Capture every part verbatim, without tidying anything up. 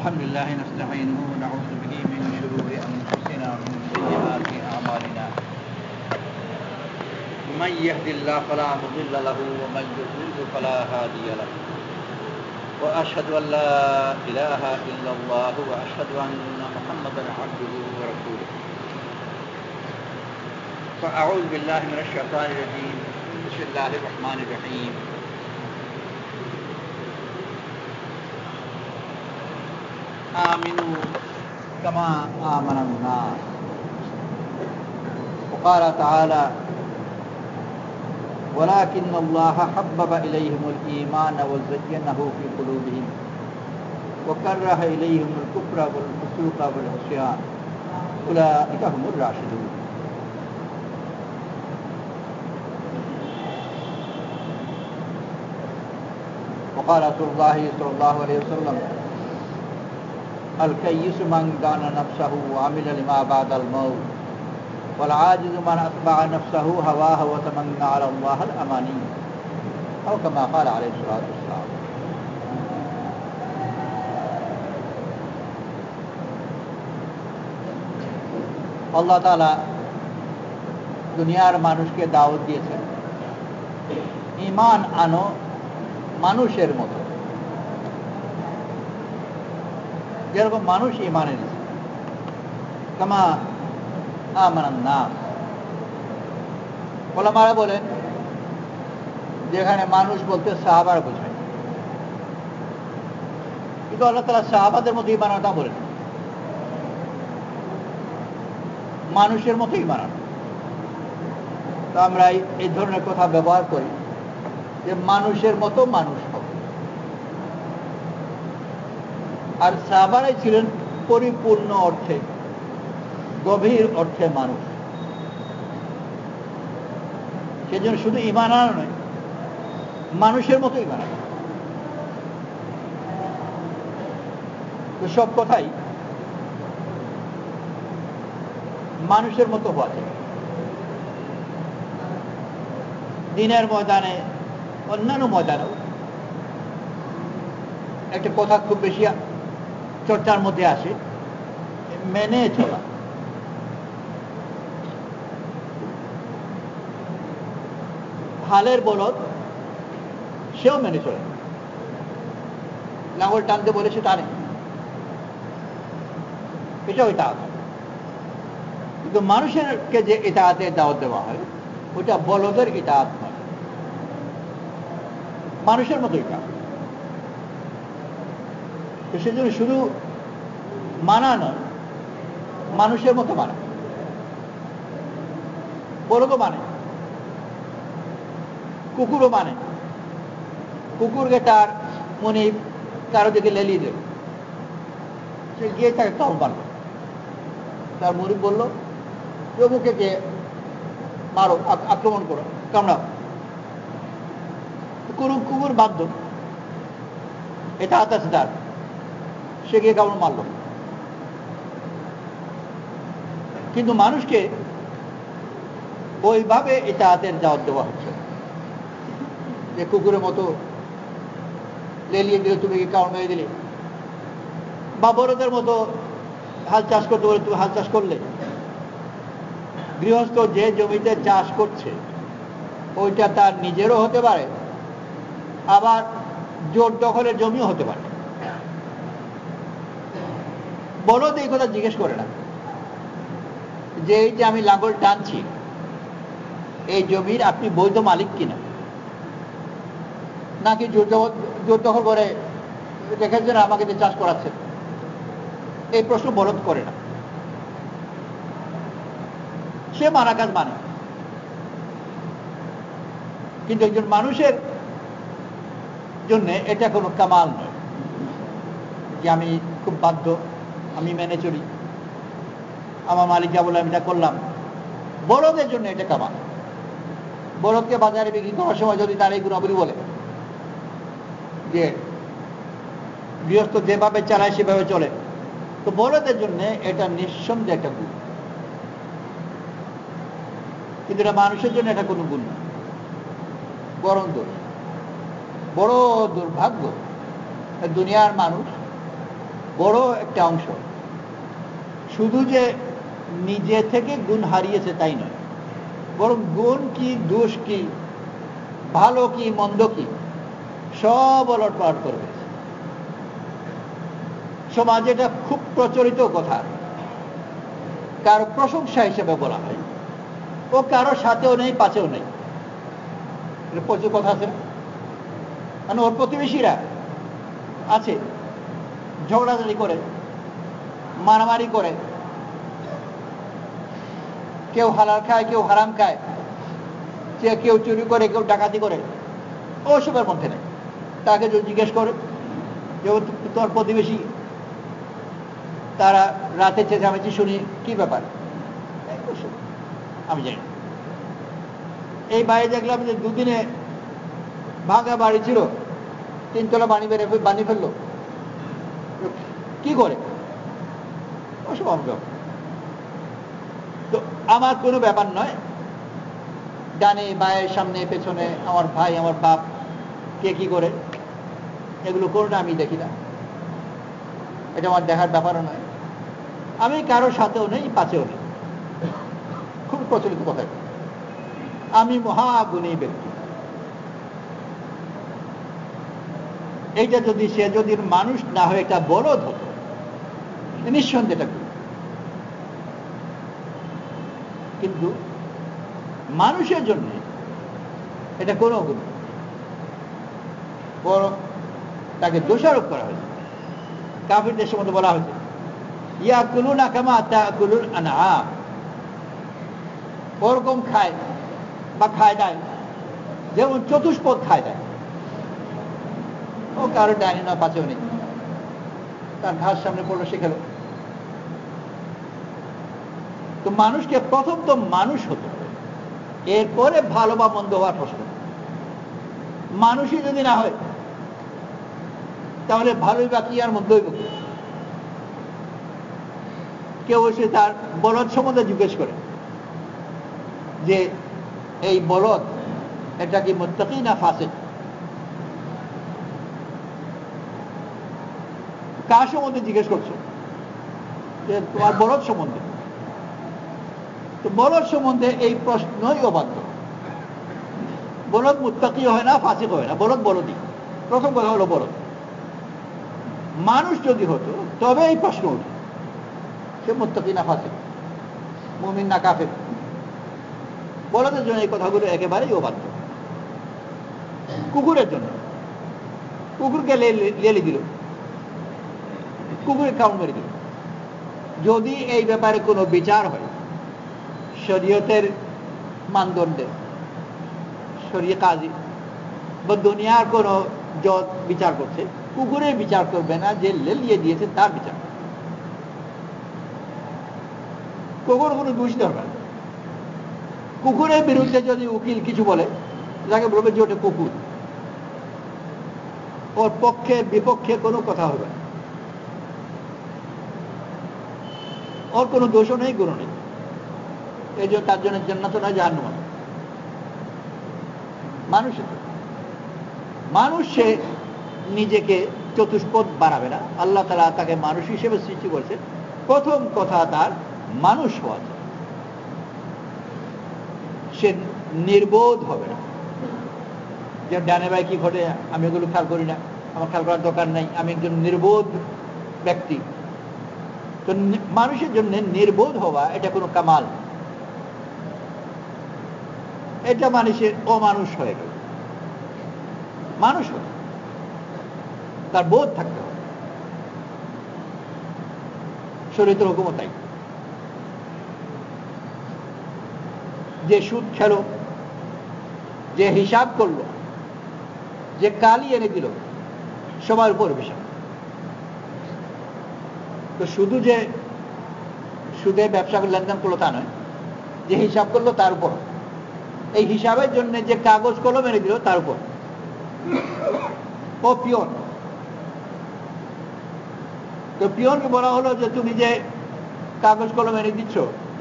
الحمد لله نستعينه ونعوذ به من شرور أنفسنا ومن سيئات أعمالنا من يهد الله فلا مضل له ومن يضلل فلا هادي له وأشهد أن لا إله إلا الله وأشهد أن محمدا عبده ورسوله فأعوذ بالله من الشيطان الرجيم بسم الله الرحمن الرحيم آمنوا كما آمن الناس وقال تعالى ولكن الله حبب إليهم الإيمان وزينه في قلوبهم وكره إليهم الكفر والفسوق والعصيان أولئك هم الراشدون. وقال رسول الله صلى الله عليه وسلم الكيس من دان نفسه وعمل لما بعد الموت والعاجز من أتبع نفسه هواه وتمنى على الله الأماني أو كما قال عليه الصلاة والسلام. আল্লাহ তাআলা দুনিয়ার মানুষকে দাওয়াত দিয়েছেন ঈমান আনো মানুষের মতো, যেরকম মানুষ ঈমান এনেছে কামা আমানান নাস। ওলামারা বলেন যেখানে মানুষ বলতে সাহাবারা বোঝায়, কিন্তু আল্লাহ তাআলা সাহাবাদের মতো ঈমান আনা বলেন, মানুষের মতো ঈমান আনা। তো আমরা এই ধরনের কথা ব্যবহার করি যে মানুষের মতো মানুষ হবে, আর সাহাবারাই ছিলেন পরিপূর্ণ অর্থে গভীর অর্থে মানুষ। সেজন্য শুধু ঈমান আনা নয়, মানুষের মতো ঈমান আনা। তো সব কথাই মানুষের মতো হওয়া যায়। দিনের ময়দানে অন্যান্য ময়দানেও একটা কথা খুব বেশি চর্চার মধ্যে আসে, মেনে চলা। হালের বলদ সেও মেনে চলে, লাঙ্গল টানতে বলেছে টানে, এটাও ইতাআত। কিন্তু মানুষেরকে যে ইতাআতের দাওয়াত দেওয়া হয় ওটা বলদের ইতাআত নয়, মানুষের মতো ইতাআত। তো সেজন্য শুধু মানা নয়, মানুষের মতো মানা। বলদও মানে, কুকুরও মানে। কুকুরকে তার মনে কারো দিকে লেলিয়ে দেবে, সে গিয়ে তাকে কামড় মারল। তার মুরিদ বলল প্রভুকে কে মারো, আক্রমণ করো, কামড়াও। কুকুর বাধ্য, এটা হাত আছে তার, সে গিয়ে কামড় মারল। কিন্তু মানুষকে ওইভাবে এটা হাতের দাওয়াত দেওয়া হচ্ছে যে কুকুরের মতো লেলিয়ে দিলে তুমি কামড় মেরে দিলে, বা বড়দের মতো হাল চাষ করতে বলে তুমি হাল চাষ করলে। গৃহস্থ যে জমিতে চাষ করছে ওইটা তার নিজেরও হতে পারে, আবার জোর দখলের জমিও হতে পারে। বলদ এই কথা জিজ্ঞেস করে না যে এই যে আমি লাঙ্গল টানছি এই জমির আপনি বৈধ মালিক কিনা, নাকি জোর দখল করে রেখেছেন আমাকে যে চাষ করাচ্ছেন। এই প্রশ্ন বলদ করে না, সে মানা কাজ মানে। কিন্তু একজন মানুষের জন্য এটা কোনো কামাল নয় যে আমি খুব বাধ্য, আমি মেনে চলি, আমার মালিক যা বলে আমি এটা করলাম। বলদের জন্য এটা কামাল। বলদকে বাজারে বিক্রি করার সময় যদি তার এই গুণাবলী বলে যে গৃহস্থ যেভাবে চালায় সেভাবে চলে, তো বলদের জন্য এটা নিঃসন্দেহে একটা গুণ। কিন্তু এটা মানুষের জন্য এটা কোনো গুণ না, বরং দোষ। বড় দুর্ভাগ্য দুনিয়ার মানুষ বড় একটা অংশ। শুধু যে নিজে থেকে গুণ হারিয়েছে তাই নয়, বরং গুণ কি, দোষ কি, ভালো কি, মন্দ কি, সব ওলটপালট করবে। সমাজে এটা খুব প্রচলিত কথা, কারো প্রশংসা হিসেবে বলা হয়, ও কারো সাথেও নেই, পাশেও নেই। প্রচুর কথা আছে না? মানে ওর প্রতিবেশীরা আছে, ঝগড়াঝাড়ি করে, মারামারি করে, কেউ হালাল খায়, কেউ হারাম খায়, সে কেউ চুরি করে, কেউ ডাকাতি করে, ওসবের মধ্যে নেই। তাকে যদি জিজ্ঞেস করে যে তোর প্রতিবেশী তারা রাতে চেঁচামেচি শুনি, কি ব্যাপার, আমি জানি না। এই বাড়ি দেখলাম যে দুদিনে ভাঙা বাড়ি ছিল, তিনতলা বাড়ি বেড়ে বানিয়ে ফেললো, কি করে, ওসব আমার ব্যাপার। তো আমার কোনো ব্যাপার নয়, ডানে বায়ে, সামনে পেছনে, আমার ভাই, আমার বাপ, কে কি করে, এগুলো কোনোটা আমি দেখি না, এটা আমার দেখার ব্যাপারও নয়। আমি কারোর সাথেও নেই, পাশেও নেই। খুব প্রচলিত কথা। আমি মহাগুণী ব্যক্তি। এইটা যদি সে যদি মানুষ না হয়ে একটা বলদ হতো, নিঃসন্দেহ এটা করি। কিন্তু মানুষের জন্য এটা কোনো গুণ, বরং তাকে দোষারোপ করা হয়েছে। কাফিরদের সম্বন্ধে বলা হয়েছে, ইয়াকুলুনা কামা তাকুলুল আনআম, ওরকম খায় বা খায় দেয় যেমন চতুষ্পদ খায় দেয়। ও কারো ডাইনি না, পাশেও নেই, তার ঘাস সামনে পড়লো, সে খেলো। তো মানুষকে প্রথম তো মানুষ হতে হবে, এরপরে ভালো বা মন্দ হওয়ার প্রশ্ন। মানুষই যদি না হয় তাহলে ভালোই বা কি আর মন্দই বা কি? কেউ এসে তার বলদ সম্বন্ধে জিজ্ঞেস করে যে এই বলদ এটা কি মুত্তাকি না ফাসিক? কার সম্বন্ধে জিজ্ঞেস করছো? যে তোমার বলদ সম্বন্ধে। তো বলদ সম্বন্ধে এই প্রশ্নই অবাধ্য। বলদ মুত্তাকি হয় না, ফাসিক হয় না, বলদ বলদই। প্রথম কথা হলো বলদ। মানুষ যদি হতো তবে এই প্রশ্ন উঠে, সে মুত্তাকি না ফাসিক, মুমিন না কাফের। বলদের জন্য এই কথাগুলো একেবারেই অবাধ্য। কুকুরের জন্য, কুকুরকে লেলি দিল, কুকুরের কাউন্ট মেরে দিল। যদি এই ব্যাপারে কোনো বিচার হয় শরীয়তের মানদণ্ডে, শরীয় কাজী বা দুনিয়ার কোনো জজ বিচার করছে, কুকুরের বিচার করবে না, যে লেলিয়ে দিয়েছে তার বিচার। কুকুর কোনো দোষ দরকার। কুকুরের বিরুদ্ধে যদি উকিল কিছু বলে, তাকে বলবে যে ওটা কুকুর, ওর পক্ষে বিপক্ষে কোনো কথা হবে না, ওর কোনো দোষও নেই, গুণ নেই। এই জন্য তার জন্য জান্নাত নয়, জাহান্নাম। মানুষের মানুষ সে নিজেকে চতুষ্পদ বাড়াবে না। আল্লাহ তাআলা তাকে মানুষ হিসেবে সৃষ্টি করেছে। প্রথম কথা তার মানুষ হওয়া, সে নির্বোধ হবে না যে ডানে বাই কি ঘটে আমি এগুলো খেয়াল করি না, আমার খেয়াল করার দরকার নাই, আমি একজন নির্বোধ ব্যক্তি। তো মানুষের জন্য নির্বোধ হওয়া এটা কোনো কামাল, এটা মানুষের অমানুষ হয়ে গেল। মানুষ হয়ে তার বোধ থাকতে হবে। শরীয়তের হুকুম তাই, যে সুদ খেলো, যে হিসাব করলো, যে কালি এনে দিল, সবার উপর বিষয়। তো শুধু যে সুদে ব্যবসা লেনদেন করলো তা নয়, যে হিসাব করলো তার উপর, এই হিসাবের জন্য যে কাগজ কলম এনে দিল তার উপর। ও পিয়ন, তো পিয়নকে বলা হলো যে তুমি যে কাগজ কলম এনে দিচ্ছ,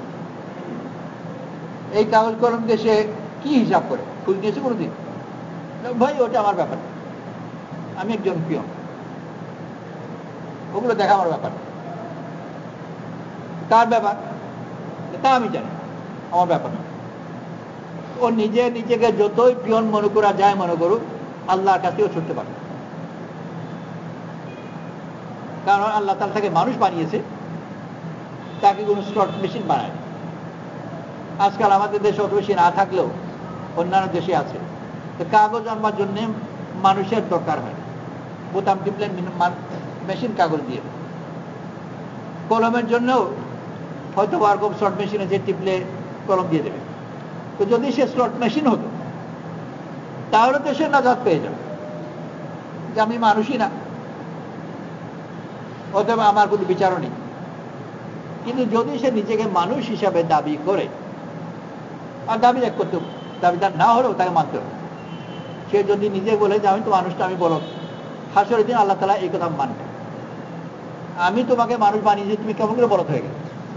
এই কাগজ কলম দিয়ে সে কি হিসাব করে, খুঁজ নিয়েছে কোনোদিন? ভাই ওটা আমার ব্যাপার, আমি একজন পিয়ন। ওগুলো দেখা আমার ব্যাপার, তার ব্যাপার, তা আমি জানি, আমার ব্যাপার না। ও নিজে নিজেকে যতই পিয়ন মনে করা যায় মনে করুক, আল্লাহর কাছেও ছুটতে পারে, কারণ আল্লাহ তাআলা তাকে মানুষ বানিয়েছে, তাকে কোনো স্লট মেশিন বানায়। আজকাল আমাদের দেশে অত বেশি না থাকলেও অন্যান্য দেশে আছে। তো কাগজ আনবার জন্য মানুষের দরকার হয় না, বোতাম টিপলে মেশিন কাগজ দিয়ে। কলমের জন্যও হয়তো ওরকম স্লট মেশিনে যে টিপলে কলম দিয়ে দেবে। তো যদি সে স্লট মেশিন হতো তাহলে তো সে নাজাত পেয়ে যাবে যে আমি মানুষই না, অতএব আমার কোনো বিচারও নেই। কিন্তু যদি সে নিজেকে মানুষ হিসাবে দাবি করে, আর দাবি এক করতে, দাবিদার না হলেও তাকে মানতে হবে। সে যদি নিজে বলে যে আমি তো মানুষটা, আমি বলো, হাসরের দিন আল্লাহ তাআলা এই কথা মানবে, আমি তোমাকে মানুষ বানিয়েছি, তুমি কেমন করে বলদ হয়ে গেলে?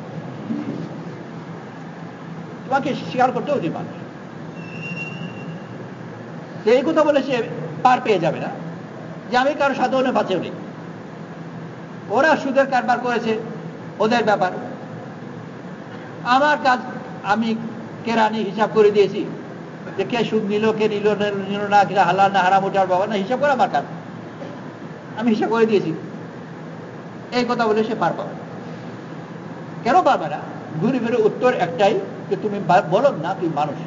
তোমাকে স্বীকার করতে হচ্ছে মানুষ। এই কথা বলে সে পার পেয়ে যাবে না যে আমি কারো সাধারণে বাঁচেও নেই। ওরা সুদের কারবার করেছে, ওদের ব্যাপার। আমার কাজ, আমি কেরানি হিসাব করে দিয়েছি যে কে সুদ নিল, কে নিল নিল না, কে হালাল না হারাম, ওটার ব্যাপার না, হিসাব করে আমার কাজ, আমি হিসাব করে দিয়েছি। এই কথা বলে সে পার পাবে। কেন পারবে না? ঘুরে ফিরে উত্তর একটাই, যে তুমি বলো না তুই মানুষ।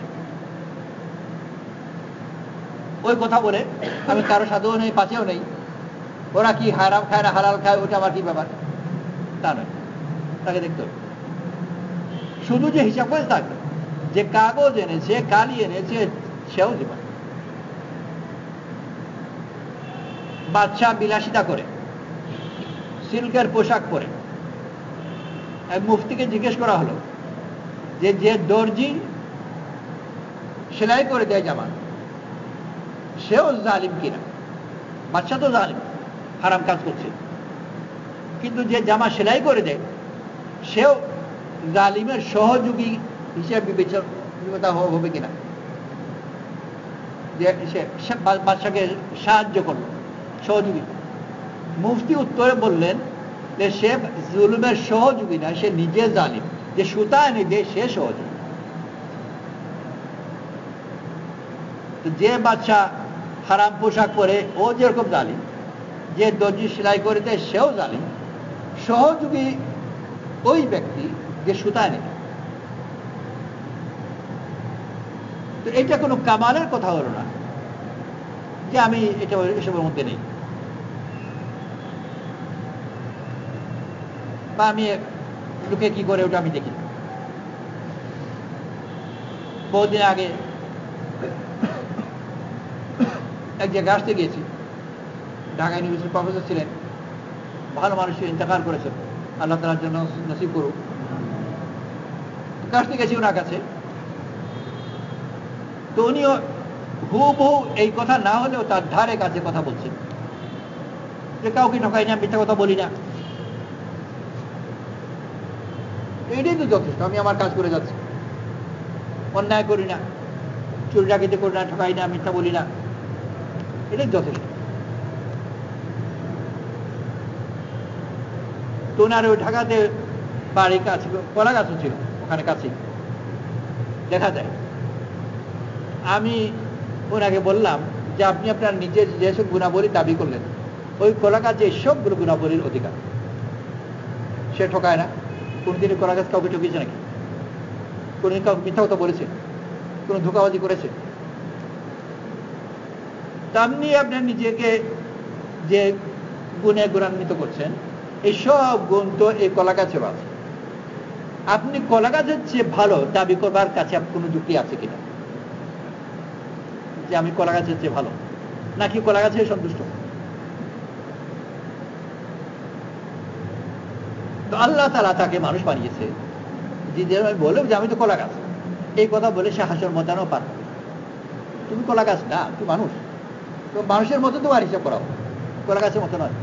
ওই কথা বলে আমি কারো সাধুও নেই, পাশেও নেই। ওরা কি হারাম খায় না হালাল খায়, ওটা আমার কি ব্যাপার? তা নয়, তাকে দেখতে হবে। শুধু যে হিসাব করে থাকবে, যে কাগজ এনেছে, কালি এনেছে, সেও জীবন। বাচ্চা বিলাসিতা করে, সিল্কের পোশাক পরে। এক মুফতিকে জিজ্ঞেস করা হলো যে যে দর্জি সেলাই করে দেয় জামা, সেও জালিম কিনা? বাচ্চা তো জালিম, হারাম কাজ করছে, কিন্তু যে জামা সেলাই করে দেয় সেও জালিমের সহযোগী হিসেবে বিবেচনা হবে কিনা? যে সে বাচ্চাকে সাহায্য করলো, সহযোগী। মুফতি উত্তরে বললেন যে সে জুলুমের সহযোগী না, সে নিজে জালিম। যে সুতা এনে দেয় সে সহযোগী। যে বাচ্চা হারাম পোশাক পরে ও যেরকম জালিম, যে দর্জি সেলাই করে দেয় সেও জালিম। সহযোগী ওই ব্যক্তি যে সুতা এনে। তো এটা কোনো কামালের কথা হলো না যে আমি এটা এসবের মধ্যে নেই, বা আমি লোকে কি করে ওটা আমি দেখি। বহুদিন আগে এক জায়গায় আসতে গিয়েছি, ঢাকা ইউনিভার্সিটির প্রফেসর ছিলেন, ভালো মানুষ, ইন্তেকাল করেছেন, আল্লাহ তাআলার জন্য নসিব করুক। আসতে গেছি ওনার কাছে, তো উনিও হুবহু এই কথা না হলেও তার ধারে কাছে কথা বলছেন যে কাউকে ঠকাই না, মিথ্যা কথা বলি না। এটাই তো যথেষ্ট, আমি আমার কাজ করে যাচ্ছি, অন্যায় করি না, চুরি ডাকাতি করি না, ঠকাই না, মিথ্যা বলি না, এটাই যথেষ্ট। তো ওনার ওই ঢাকাতে বাড়ি কাছে কলা গাছও ছিল, ওখানে কাছে দেখা যায়। আমি ওনাকে বললাম যে আপনি আপনার নিজের যেসব গুণাবলী দাবি করলেন, ওই কলা গাছ যে সবগুলো গুণাবলীর অধিকার। সে ঠকায় না, কোনদিন কলা গাছ কাউকে ঠকিয়েছে নাকি? কোনদিন কাউকে মিথ্যা কথা বলেছে? কোন ধোঁকাবাজি করেছে? তেমনি আপনার নিজেকে যে গুণে গুণান্বিত করছেন, এই সব গুণ তো এই কলা গাছেও আছে। আপনি কলা গাছের চেয়ে ভালো দাবি করবার কাছে কোনো যুক্তি আছে কিনা? যে আমি কলা গাছের চেয়ে ভালো, নাকি কলা গাছে সন্তুষ্ট? তো আল্লাহ তাআলা তাকে মানুষ বানিয়েছে, যে আমি বললাম যে আমি তো কলা গাছ, এই কথা বলে সে হাসর মজানো পার। তুমি কলা গাছ না, তুমি মানুষ। তো মানুষের মতো তোমার হিসাব করাও, কলা গাছের মতো নয়।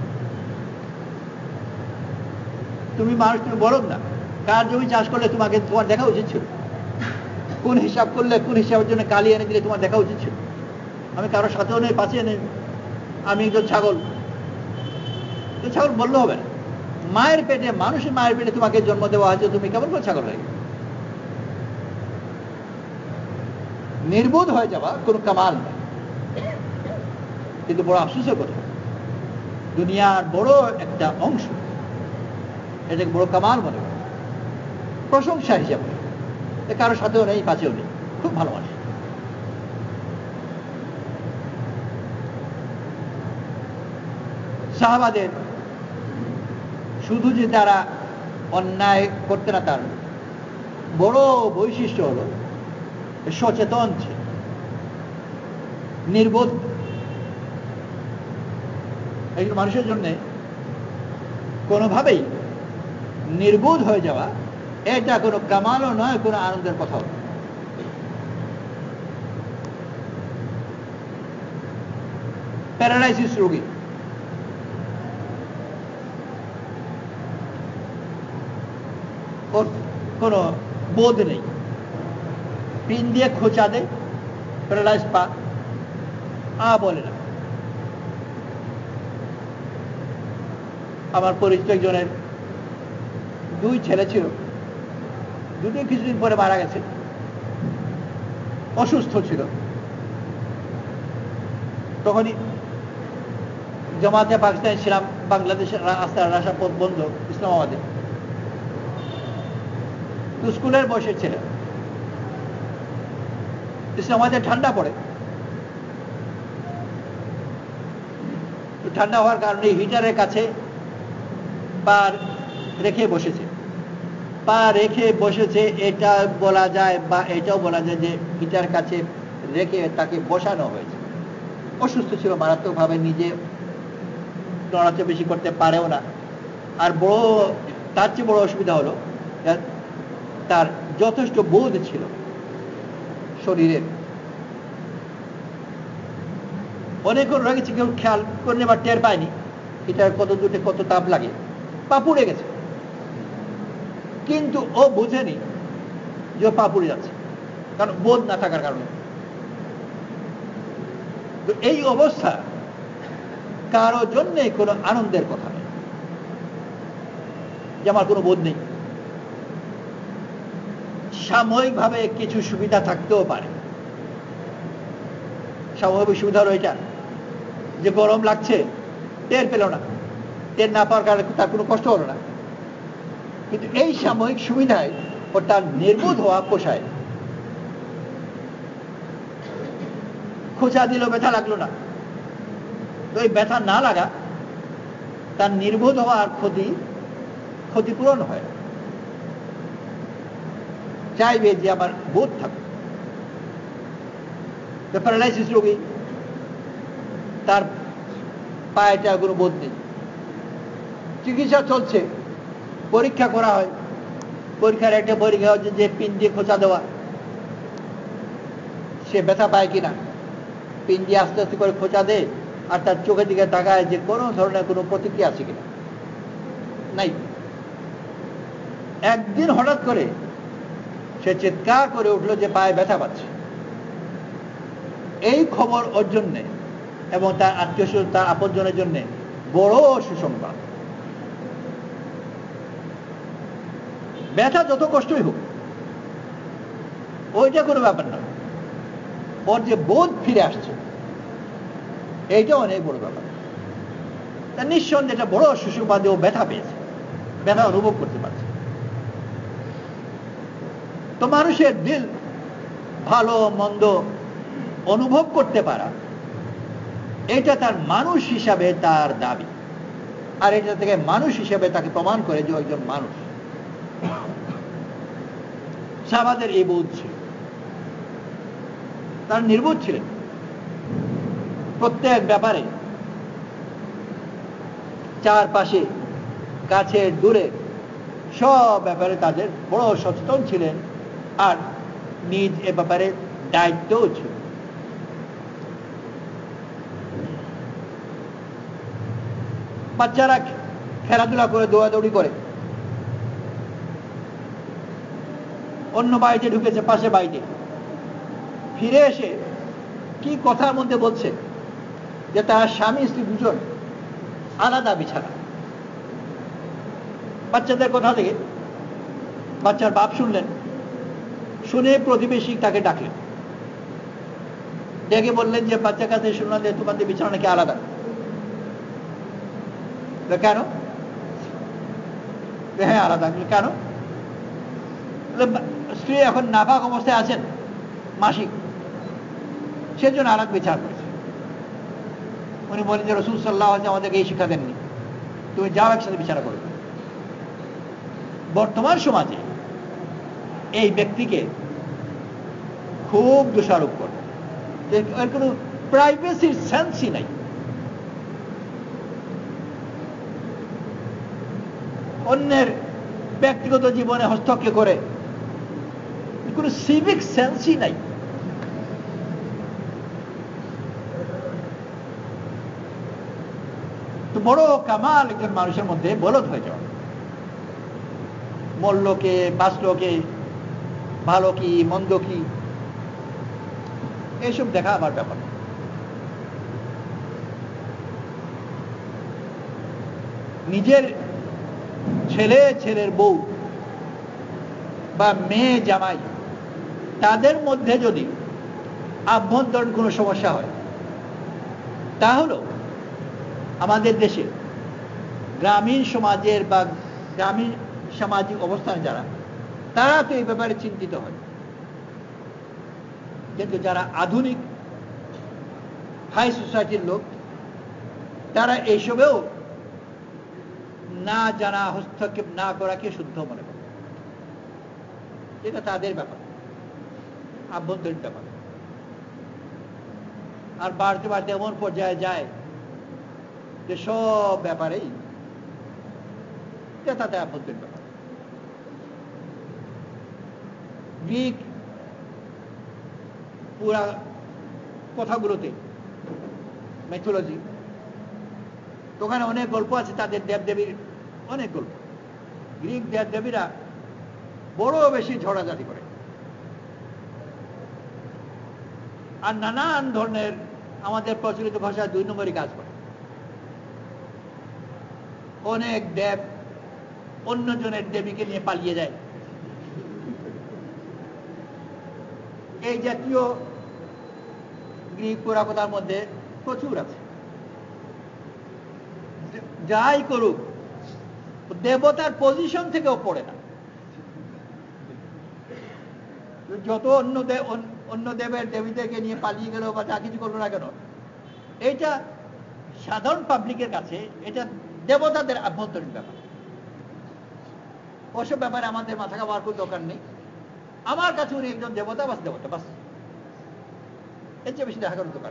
তুমি মানুষ, তুমি বলদ না। কার জমি চাষ করলে তোমাকে তোমার দেখা উচিত ছিল? কোন হিসাব করলে, কোন হিসাবের জন্য কালি এনে দিলে তোমার দেখা উচিত ছিল? আমি কারোর সাথেও নেই, পাশে নেই, আমি একজন ছাগল। তো ছাগল বললে হবে না, মায়ের পেটে, মানুষের মায়ের পেটে তোমাকে জন্ম দেওয়া হয়েছে, তুমি কেমন করে ছাগল হয়ে গেলে? নির্বোধ হয়ে যাওয়া কোনো কামাল নয়, কিন্তু বড় আফসোসের কথা, দুনিয়ার বড় একটা অংশ এটাকে বড় কামাল মনে করে, প্রশংসা হিসাবে। কারো সাথেও নেই, পাশেও নেই, খুব ভালো মানুষ। সাহাবাদের শুধু যে তারা অন্যায় করতে না, তার বড় বৈশিষ্ট্য হল সচেতন ছিল, নির্বোধ। একজন মানুষের জন্য কোনোভাবেই নির্বোধ হয়ে যাওয়া এটা কোনো কামালও নয়, কোনো আনন্দের কথাও নয়। প্যারালাইসিস রোগী, ওর কোনো বোধ নেই, পিন দিয়ে খোঁচা দেয়, প্যারালাইজ পা, আ বলে না। আমার পরিচিত একজনের দুই ছেলে ছিল, দুটোই কিছুদিন পরে মারা গেছে, অসুস্থ ছিল। তখনই জামাতে পাকিস্তানে ছিলাম, বাংলাদেশের রাস্তার রাস্তা পথ বন্ধ ইসলামাবাদে। তো স্কুলের বয়সের ছেলে, ইসলামাবাদে ঠান্ডা পড়ে, ঠান্ডা হওয়ার কারণে হিটারের কাছে পা রেখে বসেছে। পা রেখে বসেছে এটা বলা যায়, বা এটাও বলা যায় যে হিটার কাছে রেখে তাকে বসানো হয়েছে। অসুস্থ ছিল মারাত্মকভাবে, নিজে নড়াচড়া বেশি করতে পারেও না। আর বড়, তার চেয়ে বড় অসুবিধা হলো তার যথেষ্ট বোধ ছিল শরীরের। অনেকক্ষণ রয়েছে, কেউ খেয়াল করে নেবার টের পায়নি হিটার কত দূরে কত তাপ লাগে, পা পুড়ে গেছে। কিন্তু ও বুঝেনি যে ও পা পুড়ে যাচ্ছে, কারণ বোধ না থাকার কারণে। তো এই অবস্থা কারো জন্যে কোনো আনন্দের কথা নেই, যে আমার কোনো বোধ নেই। সাময়িকভাবে কিছু সুবিধা থাকতেও পারে, সাময়িক সুবিধা হলো এটা যে গরম লাগছে, টের পেল না, টের না পাওয়ার কারণে তার কোনো কষ্ট হলো না। কিন্তু এই সাময়িক সুবিধায় ও তার নির্বোধ হওয়া পোষায়। খোঁচা দিল, ব্যথা লাগলো না, তো এই ব্যথা না লাগা তার নির্বোধ হওয়ার ক্ষতি ক্ষতিপূরণ হয়। চাইবে যে আমার বোধ থাকবে। প্যারালাইসিস রোগী, তার পায়েটা কোনো বোধ নেই, চিকিৎসা চলছে, পরীক্ষা করা হয়। পরীক্ষার একটা পরীক্ষা হচ্ছে যে পিন দিয়ে খোঁচা দেওয়া, সে ব্যথা পায় কিনা। পিন দিয়ে আস্তে আস্তে করে খোঁচা দেয়, আর তার চোখের দিকে তাকায় যে কোনো ধরনের কোনো প্রতিক্রিয়া আছে কিনা, নাই। একদিন হঠাৎ করে সে চিৎকার করে উঠলো যে পায়ে ব্যথা পাচ্ছে। এই খবর ওর জন্যে এবং তার আত্মীয় স্বজন, তার আপনজনের জন্যে বড় সুসংবাদ। ব্যথা যত কষ্টই হোক, ওইটা কোনো ব্যাপার না, ওর যে বোধ ফিরে আসছে এইটা অনেক বড় ব্যাপার। তার নিঃসন্দেহে এটা বড় সুসংবাদ, ও ব্যথা পেয়েছে, ব্যথা অনুভব করতে পারছে। তো মানুষের দিল ভালো মন্দ অনুভব করতে পারা, এটা তার মানুষ হিসাবে তার দাবি, আর এটা থেকে মানুষ হিসাবে তাকে প্রমাণ করে যে একজন মানুষ। সাহাবাদের এই বোধ ছিল, তার নির্বোধ ছিলেন প্রত্যেক ব্যাপারে, চারপাশে কাছে দূরে সব ব্যাপারে তাদের বড় সচেতন ছিলেন, আর নিজ এ ব্যাপারে দায়িত্বও ছিল। বাচ্চারা খেলাধুলা করে, দৌড়াদৌড়ি করে, অন্য বাড়িতে ঢুকেছে, পাশে বাড়িতে ফিরে এসে কি কথার মধ্যে বলছে যে তার স্বামী স্ত্রী দুজন আলাদা বিছানা, বাচ্চাদের কথা থেকে বাচ্চার বাপ শুনলেন, শুনে প্রতিবেশী তাকে ডাকলেন, ডেকে বললেন যে বাচ্চার কাছে শুনলাম যে তোমাদের বিছানা নাকি আলাদা। কেন? হ্যাঁ আলাদা। কেন? স্ত্রী এখন নাপাক অবস্থায় আছেন, মাসিক, সেজন্য আলাদা বিচার করেছে। উনি বলেন যে রাসূল সাল্লাল্লাহু আলাইহি ওয়াসাল্লাম আমাদেরকে এই শিক্ষা দেননি, তুমি যাও একসাথে বিচার করো। বর্তমান সমাজে এই ব্যক্তিকে খুব দোষারোপ করে, এর কোনো প্রাইভেসির সেন্সই নাই। অন্যের ব্যক্তিগত জীবনে হস্তক্ষেপ করে কোনো সিভিক সেন্সই নাই। তো বড় কামাল একজন মানুষের মধ্যে বলদ হয়ে যাওয়া, মরলোকে বাঁচলোকে, ভালো কি মন্দ কি এইসব দেখা আবার ব্যাপার। নিজের ছেলে ছেলের বউ বা মেয়ে জামাই তাদের মধ্যে যদি আভ্যন্তরীণ কোনো সমস্যা হয়, তাহলে আমাদের দেশে গ্রামীণ সমাজের বা গ্রামীণ সামাজিক অবস্থানে যারা, তারা তো এই ব্যাপারে চিন্তিত হয়, কিন্তু যারা আধুনিক হাই সোসাইটির লোক, তারা এইসবেও না জানা, হস্তক্ষেপ না করাকে শুদ্ধ মনে করে। এটা তাদের ব্যাপার, আভ্যন্তরীণ ব্যাপার। আর বাড়তে বাড়তে এমন পর্যায়ে যায় যে সব ব্যাপারেই তাদের আভ্যন্তরীণ ব্যাপার। গ্রিক পুরা কথাগুলোতে মিথোলজি, ওখানে অনেক গল্প আছে, তাদের দেবদেবীর অনেক গল্প। গ্রিক দেবদেবীরা বড় বেশি ঝড়াঝাড়ি করে, আর নানান ধরনের আমাদের প্রচলিত ভাষায় দুই নম্বরই কাজ করে। অনেক দেব অন্যজনের দেবীকে নিয়ে পালিয়ে যায়। এই জাতীয় গ্রিক পুরাকথার মধ্যে প্রচুর আছে। যাই করুক, দেবতার পজিশন থেকেও পড়ে না। যত অন্য দেব অন্য দেবের দেবীদেরকে নিয়ে পালিয়ে গেল বা যা কিছু করলো না কেন, এইটা সাধারণ পাবলিকের কাছে এটা দেবতাদের আভ্যন্তরীণ ব্যাপার। ওসব ব্যাপারে আমাদের মাথা খাওয়ার কোনো দরকার নেই। আমার কাছে উনি একজন দেবতা, বাস দেবতা, বাস, এর চেয়ে বেশি দেখা করার দরকার।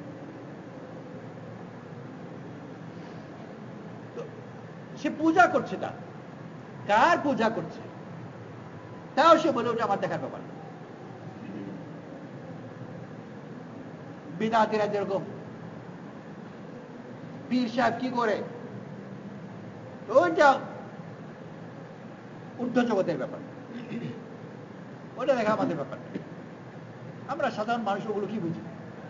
সে পূজা করছে, তার কার পূজা করছে তাও সে বলে ওটা আমার দেখার ব্যাপার। বিদাতিরা যেরকম পীর সাহেব কি করে, ওইটা ঊর্ধ্ব জগতের ব্যাপার, ওটা দেখা আমাদের ব্যাপার। আমরা সাধারণ মানুষ ওগুলো কি বুঝি?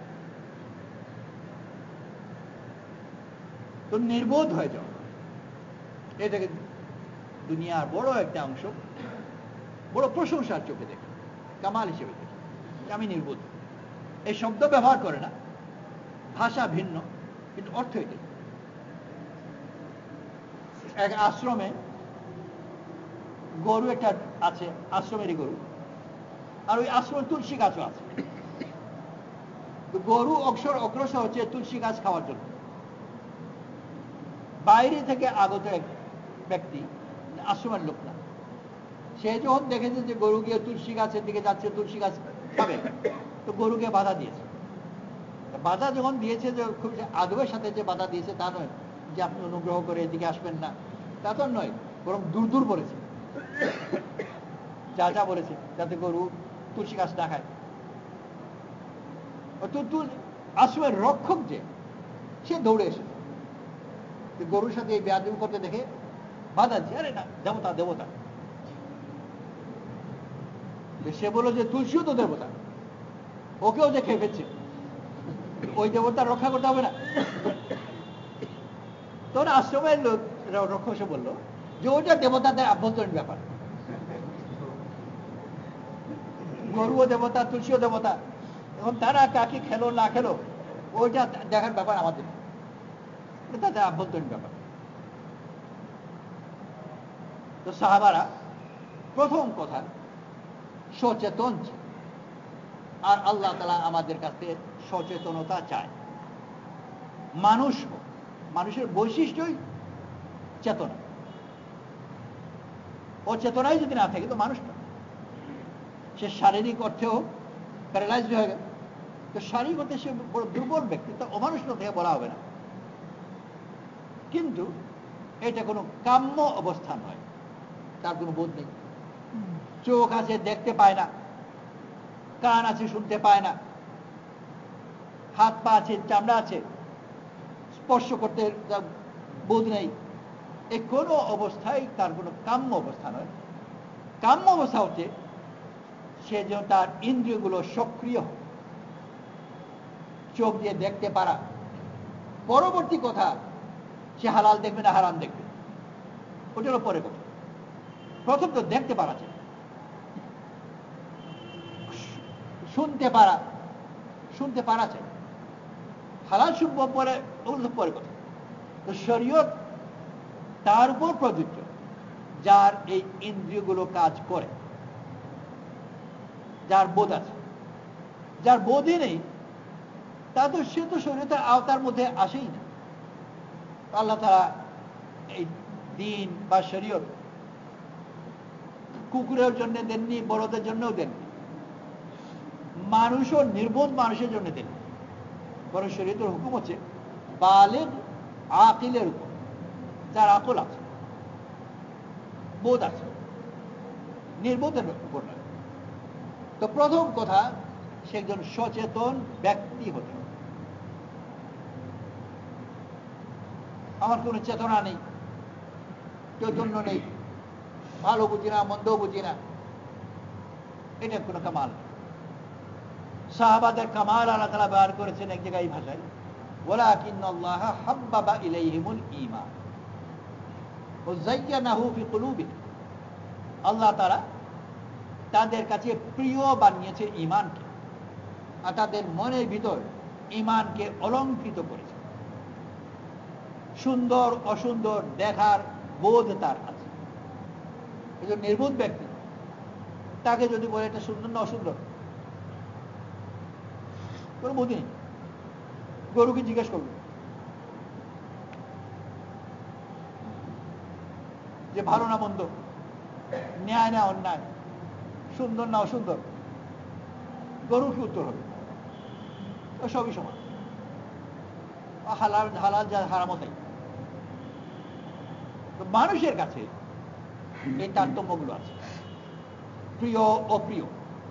তো নির্বোধ হয়ে যাও, এটাকে দুনিয়ার বড় একটা অংশ বড় প্রশংসার চোখে দেখে, কামাল হিসেবে দেখে। আমি নির্বোধ, এই শব্দ ব্যবহার করে না, ভাষা ভিন্ন কিন্তু অর্থ এটাই। এক আশ্রমে গরু একটা আছে, আশ্রমেরই গরু, আর ওই আশ্রমে তুলসী গাছও আছে। গরু অক্ষর অগ্রসর হচ্ছে তুলসী গাছ খাওয়ার জন্য। বাইরে থেকে আগত এক ব্যক্তি, আশ্রমের লোক না, সে যখন দেখেছে যে গরু গিয়ে তুলসী গাছের দিকে যাচ্ছে, তুলসী গাছ খাবে, তো গরুকে বাধা দিয়েছে। বাধা যখন দিয়েছে, যে খুব আদবের সাথে যে বাধা দিয়েছে তা নয় যে আপনি অনুগ্রহ করে এদিকে আসবেন না, তা তো নয়, বরং দূর দূর বলেছে, যা যা বলেছে, যাতে গরু তুলসী গাছ না খায়। আশ্রমের রক্ষক যে, সে দৌড়ে এসেছে, গরুর সাথে এই বেয়াদবি করতে দেখে বাধা দিচ্ছে, আরে না, দেবতা দেবতা। সে বলল যে তুলসীও তো দেবতা, ওকেও যে খেয়ে ফেলছে, ওই দেবতার রক্ষা করতে হবে না? তখন আশ্রমের লোক রক্ষক সে বলল যে ওটা দেবতাদের আভ্যন্তরীণ ব্যাপার। গরুও দেবতা, তুলসীও দেবতা, এখন তারা কাকে খেলো না খেলো ওইটা দেখার ব্যাপার আমাদের, তাদের আভ্যন্তরীণ ব্যাপার। তো সাহাবারা প্রথম কথা সচেতন, আর আল্লাহ তাআলা আমাদের কাছে সচেতনতা চায়। মানুষ মানুষের বৈশিষ্ট্যই চেতনা, ও চেতনাই যদি না থাকে তো মানুষ না। সে শারীরিক অর্থেও প্যারালাইজড হয়ে গেল, তো শারীরিক অর্থে সে বড় দুর্বল ব্যক্তি, তো অমানুষ থেকে বলা হবে না। কিন্তু এটা কোনো কাম্য অবস্থা নয়, তার কোনো বোধ নেই। চোখ আছে দেখতে পায় না, কান আছে শুনতে পায় না, হাত পা আছে চামড়া আছে স্পর্শ করতে বোধ নেই। এই কোনো অবস্থায় তার কোনো কাম্য অবস্থা নয়। কাম্য অবস্থা হচ্ছে সে যেন তার ইন্দ্রিয়গুলো সক্রিয়, চোখ দিয়ে দেখতে পারা। পরবর্তী কথা সে হালাল দেখবে না হারাম দেখবে, ওটারও পরে কথা। প্রথম তো দেখতে পারা যায়, শুনতে পারা, শুনতে পারা চাই, হালাল শুনবো পরে, ওগুলো পরে কথা। তো শরীয়ত তার উপর প্রযোজ্য যার এই ইন্দ্রিয়গুলো কাজ করে, যার বোধ আছে। যার বোধই নেই তা তো সে তো শরীয়তের আওতার মধ্যে আসেই না। আল্লাহ তাআলা এই দ্বীন বা শরীয়ত কুকুরের জন্য দেননি, বড়দের জন্যও দেননি, মানুষও নির্বোধ মানুষের জন্য দেননি। বরং শরীয়তের হুকুম হচ্ছে বালিগ আকিলের উপর, যার আকল আছে, বোধ আছে, নির্বোধের উপর নয়। তো প্রথম কথা সে একজন সচেতন ব্যক্তি হতে হবে। আমার কোনো চেতনা নেই, চৈতন্য নেই, ভালো বুঝি না মন্দ বুঝি না, এটা কোনো কামাল। সাহাবাদের কামাল আল্লাহ তাআলা বের করেছেন এক জায়গায় এই ভাষায়, ওয়ালাকিন্নাল্লাহ হাব্বাবা ইলাইহিমুল ঈমান ওয়া যায়্যানাহু ফি কুলুবিহিম। আল্লাহ তাআলা তাদের কাছে প্রিয় বানিয়েছে ঈমানকে, আর তাদের মনের ভিতর ঈমানকে অলঙ্কৃত করেছে। সুন্দর অসুন্দর দেখার বোধ তার আছে। একজন নির্বোধ ব্যক্তি, তাকে যদি বলে এটা সুন্দর না অসুন্দর, কোনো বোধ নেই। গরুকে জিজ্ঞেস করবে যে ভালো না মন্দ, ন্যায় না অন্যায়, সুন্দর না অসুন্দর, গরু কি উত্তর হবে? ও সবই সমান, হালাল হালাল যা হারামও তাই। তো মানুষের কাছে এই তারতম্যগুলো আছে, প্রিয় অপ্রিয়।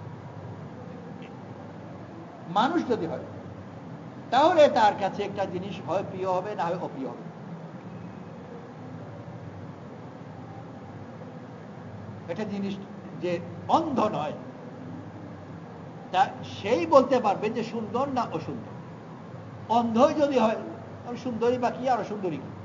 মানুষ যদি হয় তাহলে তার কাছে একটা জিনিস হয় প্রিয় হবে, না হয় অপ্রিয় হবে। একটা জিনিস যে অন্ধ নয়, তা সেই বলতে পারবে যে সুন্দর না অসুন্দর। অন্ধই যদি হয় তাহলে সুন্দরী বা কি আর অসুন্দরী কি।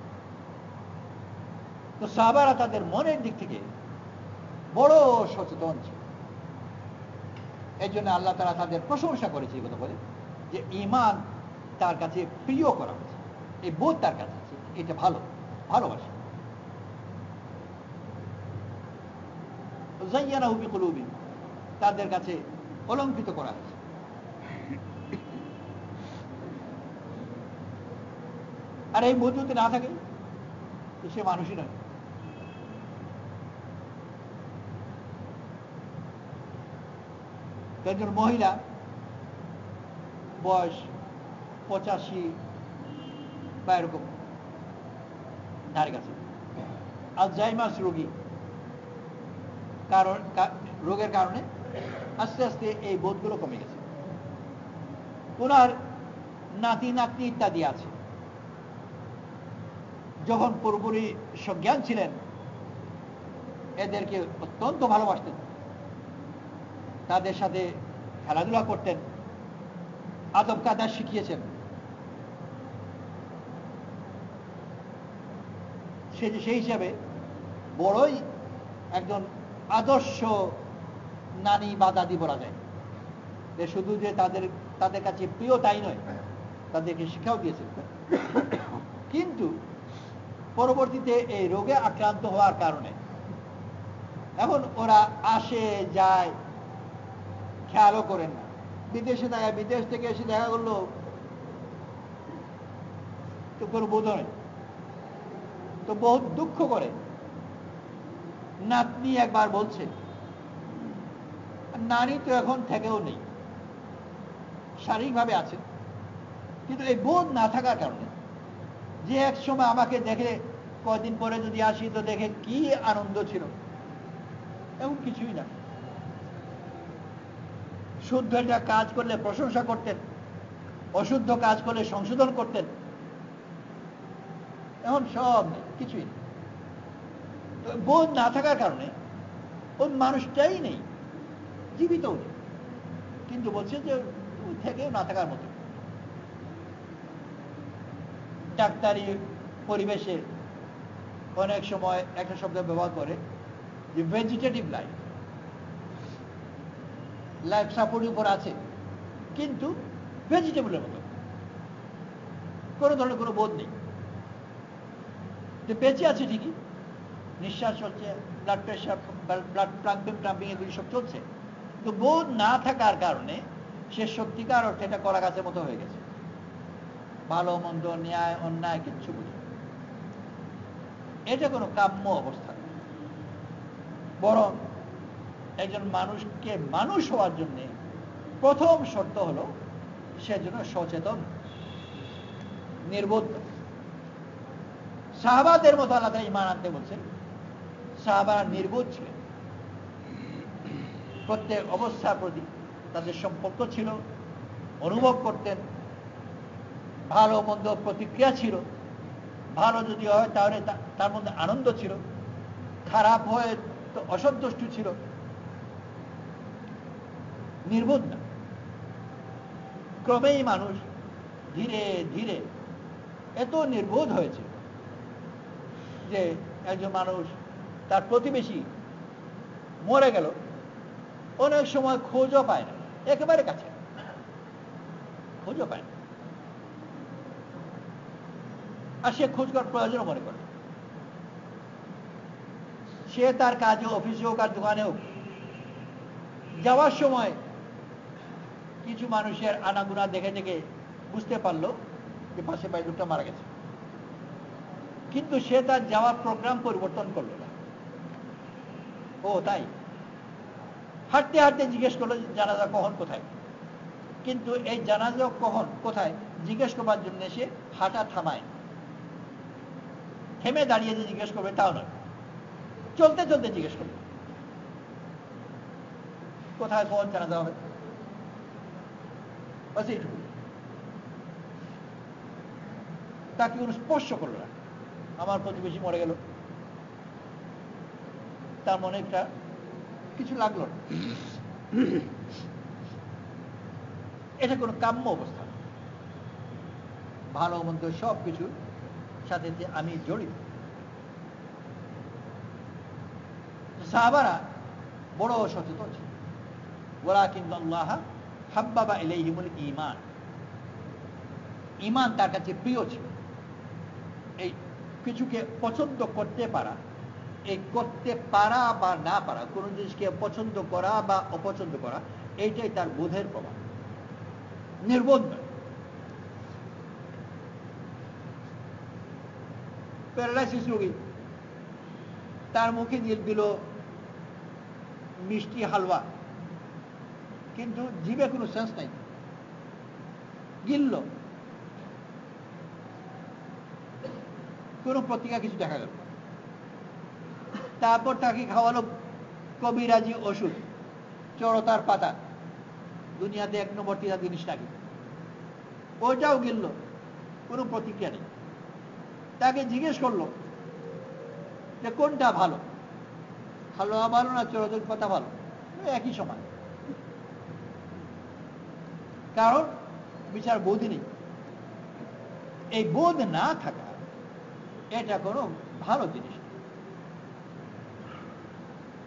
তো সাহাবারা তাদের মনের দিক থেকে বড় সচেতন ছিল। এই জন্য আল্লাহ তাআলা তাদের প্রশংসা করেছে এই কথা বলে যে ঈমান তার কাছে প্রিয় করা হয়েছে, এই বোধ তার কাছে আছে, এটা ভালো, ভালোবাসে। যায়্যানাহু ফি কুলুবিহিম, তাদের কাছে অলঙ্কৃত করা হয়েছে। আর এই বোধ যদি না থাকে তো সে মানুষই নয়। একজন মহিলা বয়স পঁচাশি বা এরকম ধারে কাছে, আলজাইমার্স রোগী, কারণ রোগের কারণে আস্তে আস্তে এই বোধগুলো কমে গেছে। ওনার নাতি নাতনি ইত্যাদি আছে, যখন পুরোপুরি সজ্ঞান ছিলেন এদেরকে অত্যন্ত ভালোবাসতেন, তাদের সাথে খেলাধুলা করতেন, আদব কায়দা শিখিয়েছেন। সে যে সেই হিসাবে বড়ই একজন আদর্শ নানি বা দাদি বলা যায়, যে শুধু যে তাদের তাদের কাছে প্রিয় তাই নয়, তাদেরকে শিক্ষাও দিয়েছিল। কিন্তু পরবর্তীতে এই রোগে আক্রান্ত হওয়ার কারণে এখন ওরা আসে যায়, খেয়ালও করেন না। বিদেশে দেখা, বিদেশ থেকে এসে দেখা করলো তো কোনো বোধ নেই, তো বহুত দুঃখ করে নাতনি একবার বলছে, নারী তো এখন থেকেও নেই, শারীরিকভাবে আছে, কিন্তু এই বোধ না থাকার কারণে যে এক সময় আমাকে দেখে কয়দিন পরে যদি আসি তো দেখে কি আনন্দ ছিল, এমন কিছুই না। শুদ্ধ একটা কাজ করলে প্রশংসা করতেন, অশুদ্ধ কাজ করলে সংশোধন করতেন, এখন সব নেই, কিছুই নেই। তো বোধ না থাকার কারণে ওই মানুষটাই নেই, জীবিতও নেই, কিন্তু বলছে যে ওই থেকেও না থাকার মতো। ডাক্তারি পরিবেশে অনেক সময় একটা শব্দ ব্যবহার করে যে ভেজিটেটিভ লাইফ, লাইফ সাপোর্টের উপর আছে কিন্তু ভেজিটেবলের মতো, কোনো ধরনের কোনো বোধ নেই, যে বেঁচে আছে ঠিকই, নিঃশ্বাস চলছে, ব্লাড প্রেশার, ব্লাড প্রাম্পিং ট্রাম্পিং এগুলি সব চলছে, কিন্তু বোধ না থাকার কারণে সে সত্যিকার অর্থে এটা কলা গাছের মতো হয়ে গেছে, ভালো মন্দ ন্যায় অন্যায় কিচ্ছু বুঝে। এটা কোনো কাম্য অবস্থা, বরং একজন মানুষকে মানুষ হওয়ার জন্য প্রথম শর্ত হলো সেজন্য সচেতন, নির্বোধ। সাহাবাদের মতো আল্লাহ তাআলা ঈমান আনতে বলছেন, সাহাবারা নির্বোধ ছিলেন, প্রত্যেক অবস্থার প্রতি তাদের সম্পর্ক ছিল, অনুভব করতেন, ভালো মন্দ প্রতিক্রিয়া ছিল, ভালো যদি হয় তাহলে তার মধ্যে আনন্দ ছিল, খারাপ হয় তো অসন্তুষ্ট ছিল, নির্বোধ না। ক্রমেই মানুষ ধীরে ধীরে এত নির্বোধ হয়েছে যে একজন মানুষ তার প্রতিবেশী মরে গেল, অনেক সময় খোঁজও পায় না, একেবারে কাছে খোঁজও পায় না, আর সে খোঁজ করার প্রয়োজনও মনে করে। সে তার কাজে, অফিসে হোক আর দোকানে হোক, যাওয়ার সময় কিছু মানুষের আনাগুনা দেখে দেখে বুঝতে পারলো যে পাশে বাড়ির লোকটা মারা গেছে, কিন্তু সে তার যাওয়ার প্রোগ্রাম পরিবর্তন করলো না। ও তাই, হাঁটতে হাঁটতে জিজ্ঞেস করলো জানাজা কখন কোথায়, কিন্তু এই জানাজা কখন কোথায় জিজ্ঞেস করবার জন্য সে হাঁটা থামায়, থেমে দাঁড়িয়ে যে জিজ্ঞেস করবে তাও নয়, চলতে চলতে জিজ্ঞেস করবে কোথায় কখন জানাজা হবে, বাস এইটুকু। তাকে কোনো স্পর্শ করলো না। আমার প্রতিবেশী মরে গেল, তার মনে একটা কিছু লাগলো না, এটা কোনো কাম্য অবস্থা। ভালো মন্দ সব কিছুর সাথে যে আমি জড়িত। সাহাবারা বড় সচেতন ছিল, ওয়ালাকিন আল্লাহ হাব্বাবা ইলাইহিমুল ঈমান, ঈমান তার কাছে প্রিয় ছিল। এই কিছুকে পছন্দ করতে পারা, এই করতে পারা বা না পারা, কোনো জিনিসকে পছন্দ করা বা অপছন্দ করা, এইটাই তার বোধের প্রমাণ, নির্বোধ নয়। প্যারালাইসিস রোগী, তার মুখে দিয়ে দিল মিষ্টি হালুয়া, কিন্তু জিভে কোনো সেন্স নাই, গিলল, কোনো প্রতিক্রিয়া কিছু দেখা গেল। তারপর তাকে খাওয়ালো কবিরাজি ওষুধ, চড়তার পাতা, দুনিয়াতে এক নম্বর টিকা জিনিস নাকি, ওইটাও গিলল, কোনো প্রতিক্রিয়া নেই। তাকে জিজ্ঞেস করলো যে কোনটা ভালো, হালুয়া ভালো না চড়তের পাতা ভালো, একই সময়, কারণ বিচার বোধই নেই। এই বোধ না থাকা এটা কোনো ভালো জিনিস।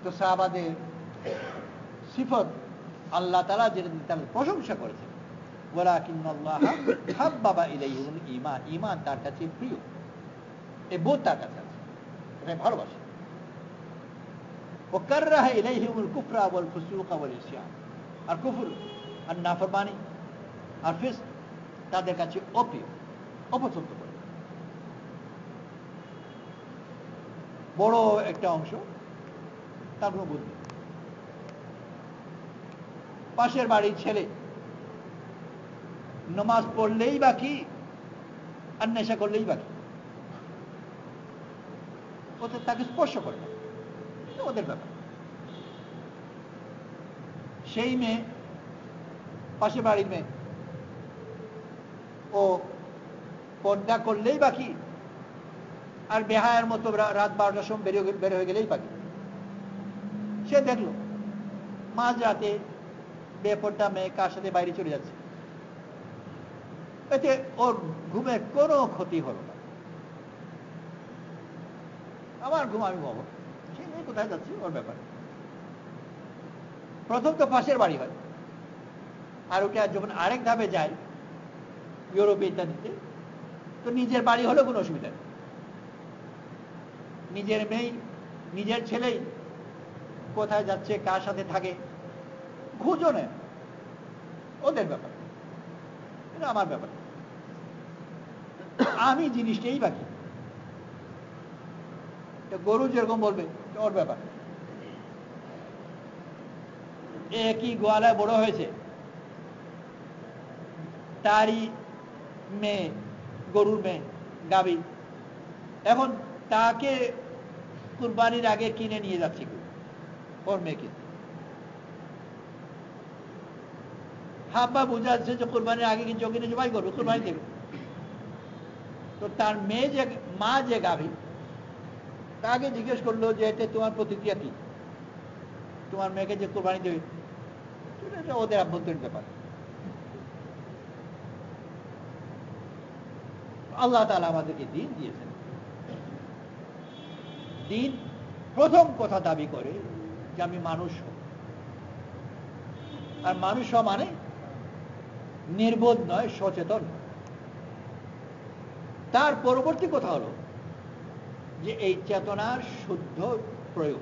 তো সাহাবাদের সিফত আল্লাহ তাআলা যেটা তার প্রশংসা করেছেন, ওয়ালাকিন্নাল্লাহ হাব্বাবা ইলাইহিমুল ঈমান, ঈমান তার কাছে প্রিয়, এই বোধ তার কাছে আছে, এটা ভালোবাসে। ওয়াকাররাহা ইলাইহিমুল কুফরা ওয়াল ফুসুকা ওয়াল ইসয়ান, আর কুফর আর নাফরমানি আর ফিসক তাদের কাছে অপ্রিয়, অপছন্দ করে। বড় একটা অংশ তার কোনো বুদ্ধি। পাশের বাড়ির ছেলে নামাজ পড়লেই বাকি আর নেশা করলেই বাকি, ওদের তাকে স্পর্শ করে না, ওদের ব্যাপার। সেই মেয়ে, পাশে বাড়ির মেয়ে, ও পর্দা করলেই বাকি আর বেহায়ের মতো রাত বারোটার সময় বেরিয়ে বের হয়ে গেলেই বাকি। সে দেখলো মাঝ রাতে বেপর্দা মেয়ে কার সাথে বাইরে চলে যাচ্ছে, এতে ওর ঘুমে কোনো ক্ষতি হলো না। আমার ঘুম আমি ঘুমাবো, সে মেয়ে কোথায় যাচ্ছে ওর ব্যাপার। প্রথম তো পাশের বাড়ি হয়, আর ওটা যখন আরেক ধাপে যায় ইউরোপে ইত্যাদিতে, তো নিজের বাড়ি হলেও কোনো অসুবিধা নেই। নিজের মেয়ে, নিজের ছেলেই কোথায় যাচ্ছে, কার সাথে থাকে খুঁজো নেয়, ওদের ব্যাপার, এটা আমার ব্যাপার। আমি জিনিসটাই বাকি। গরু যেরকম বলবে ওর ব্যাপার। একই গোয়ালায় বড় হয়েছে, তারই মেয়ে, গরুর মেয়ে, গাভী, এখন তাকে কুরবানির আগে কিনে নিয়ে যাচ্ছে ওর মেয়েকে। হাব্বা বুঝা যাচ্ছে যে কুরবানির আগে কিন্তু কিনে জবাই করবে, কুরবানি দেবে। তো তার মেয়ে যে, মা যে গাভী, তাকে জিজ্ঞেস করলো যে এতে তোমার প্রতিক্রিয়া কি, তোমার মেয়েকে যে কুরবানি দেবে। এটা ওদের আভ্যন্তরীণ ব্যাপার। আল্লাহ তাআলা আমাদেরকে দিন দিয়েছেন। দিন প্রথম কথা দাবি করে যে আমি মানুষ হব, আর মানুষ মানে নির্বোধ নয়, সচেতন। তার পরবর্তী কথা হলো যে এই চেতনার শুদ্ধ প্রয়োগ।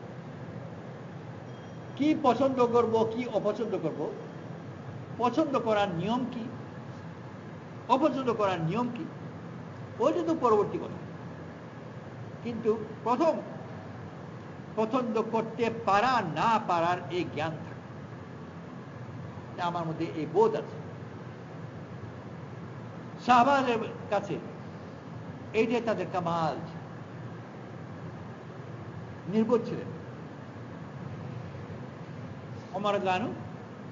কি পছন্দ করব, কি অপছন্দ করব, পছন্দ করার নিয়ম কি, অপছন্দ করার নিয়ম কি, ওইটা তো পরবর্তী কথা। কিন্তু প্রথম পছন্দ করতে পারা না পারার এই জ্ঞান থাকে, আমার মধ্যে এই বোধ আছে। সাহাবাদের কাছে এইটাই তাদের কামাল, নির্বোধ ছিলেন। ওমর রাদিয়াল্লাহু আনহু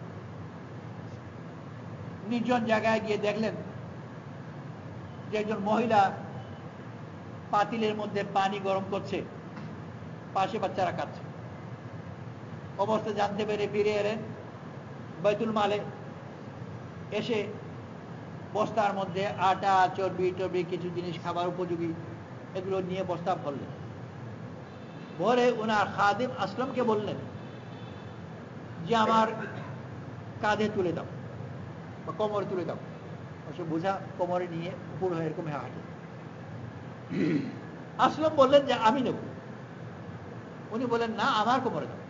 নির্জন জায়গায় গিয়ে দেখলেন যে একজন মহিলা পাতিলের মধ্যে পানি গরম করছে, পাশে বাচ্চারা কাঁদছে। অবস্থা জানতে পেরে ফিরে এলেন বাইতুল মালে, এসে বস্তার মধ্যে আটা, চর্বি টর্বি কিছু জিনিস খাবার উপযোগী এগুলো নিয়ে বস্তা ভরলেন। ভরে ওনার খাদিম আসলামকে বললেন যে আমার কাঁধে তুলে দাও বা কোমরে তুলে দাও। সে বোঝা কোমরে নিয়ে উপর হয়ে এরকম হাঁটে। আসলাম বললেন যে আমি নেব। উনি বললেন না, আমার কোমরে দাও।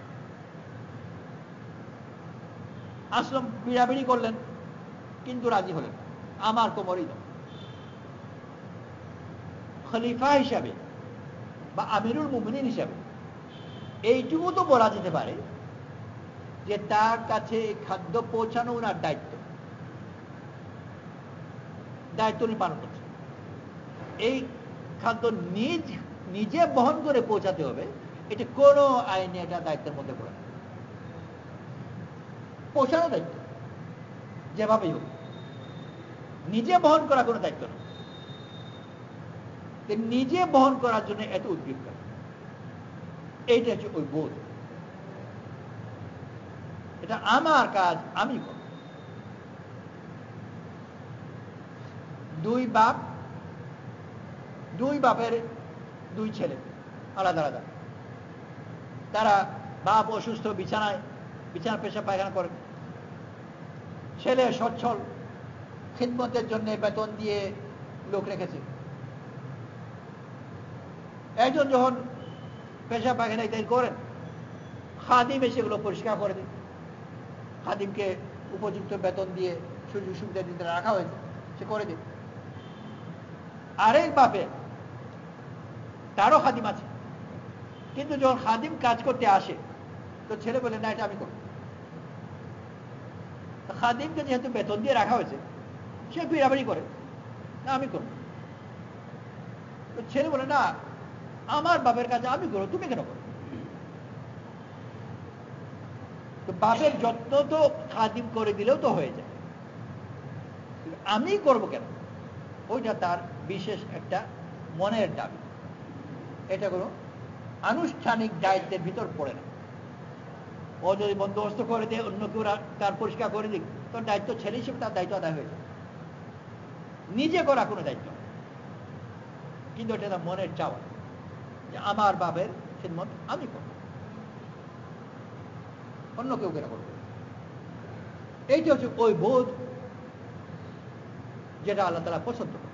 আসলাম বিড়াবিড়ি করলেন, কিন্তু রাজি হলেন, আমার কোমরেই দাও। খলিফা হিসাবে বা আমিরুল মুমিনিন হিসাবে এইটুকু তো বলা যেতে পারে যে তার কাছে খাদ্য পৌঁছানো ওনার দায়িত্ব, দায়িত্ব উনি পালন করছেন। এই খাদ্য নিজ নিজে বহন করে পৌঁছাতে হবে, এটা কোনো আইনে এটা দায়িত্বের মধ্যে পড়ে না। পৌঁছানো দায়িত্ব যেভাবেই হোক, নিজে বহন করা কোনো দায়িত্ব না। নিজে বহন করার জন্য এত উদ্গ্রীব করে, এইটা হচ্ছে ওই বোধ। এটা আমার কাজ, আমি করব। দুই বাপ, দুই বাপের দুই ছেলে, আলাদা আলাদা। তারা বাপ অসুস্থ, বিছানায় বিছানা পেশা পায়খানা করেন, ছেলে সচ্ছল, খিদমতের জন্য বেতন দিয়ে লোক রেখেছে। একজন যখন পেশা পায়খানা ইত্যাদি করেন, খাদিম সেগুলো পরিষ্কার করে দিন। খাদিমকে উপযুক্ত বেতন দিয়ে সুযোগ সুবিধা দিতে রাখা হয়েছে, সে করে দিন। আরেক বাপে তারও খাদিম আছে, কিন্তু যখন খাদিম কাজ করতে আসে তো ছেলে বলে না, এটা আমি করব। খাদিমকে যেহেতু বেতন দিয়ে রাখা হয়েছে, সে বিড়াবাড়ি করে, না আমি করব। তো ছেলে বলে না, আমার বাপের কাছে আমি করবো, তুমি কেন করো? তো বাপের যত্ন তো খাদিম করে দিলেও তো হয়ে যায়, আমি করব কেন? ওইটা তার বিশেষ একটা মনের দাবি, এটা কোনো আনুষ্ঠানিক দায়িত্বের ভিতর পড়ে না। ও যদি বন্দোবস্ত করে দেয়, অন্য কেউ তার পরিষ্কার করে দিক, তোর দায়িত্ব ছেলে হিসেবে তার দায়িত্ব আদায় হয়ে যায়, নিজে করা কোনো দায়িত্ব না। কিন্তু এটা তার মনের চাওয়া যে আমার বাপের খিদমত আমি করব, অন্য কেউ কেন করবে। এইটা হচ্ছে ওই বোধ যেটা আল্লাহ তাআলা পছন্দ করে।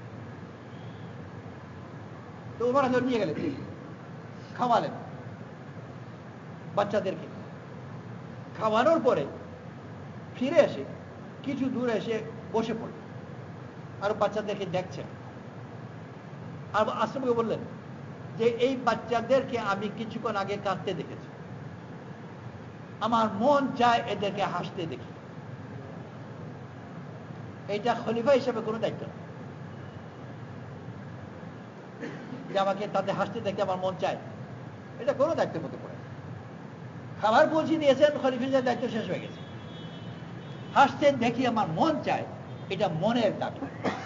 তো ওমর হাজর নিয়ে গেলেন, খাওয়ালেন বাচ্চাদেরকে। খাওয়ানোর পরে ফিরে এসে কিছু দূরে এসে বসে পড়লেন, আর বাচ্চাদেরকে দেখছেন। আর আশ্রমকে বললেন যে এই বাচ্চাদেরকে আমি কিছুক্ষণ আগে কাঁদতে দেখেছি, আমার মন চায় এদেরকে হাসতে দেখি। এইটা খলিফা হিসেবে কোনো দায়িত্ব না যে আমাকে তাদের হাসতে দেখে আমার মন চায়, এটা কোনো দায়িত্বের মধ্যে পড়ে। খাবার পৌঁছে দিয়েছেন, খলিফার দায়িত্ব শেষ হয়ে গেছে। হাসতে দেখি আমার মন চায়, এটা মনের দাবি।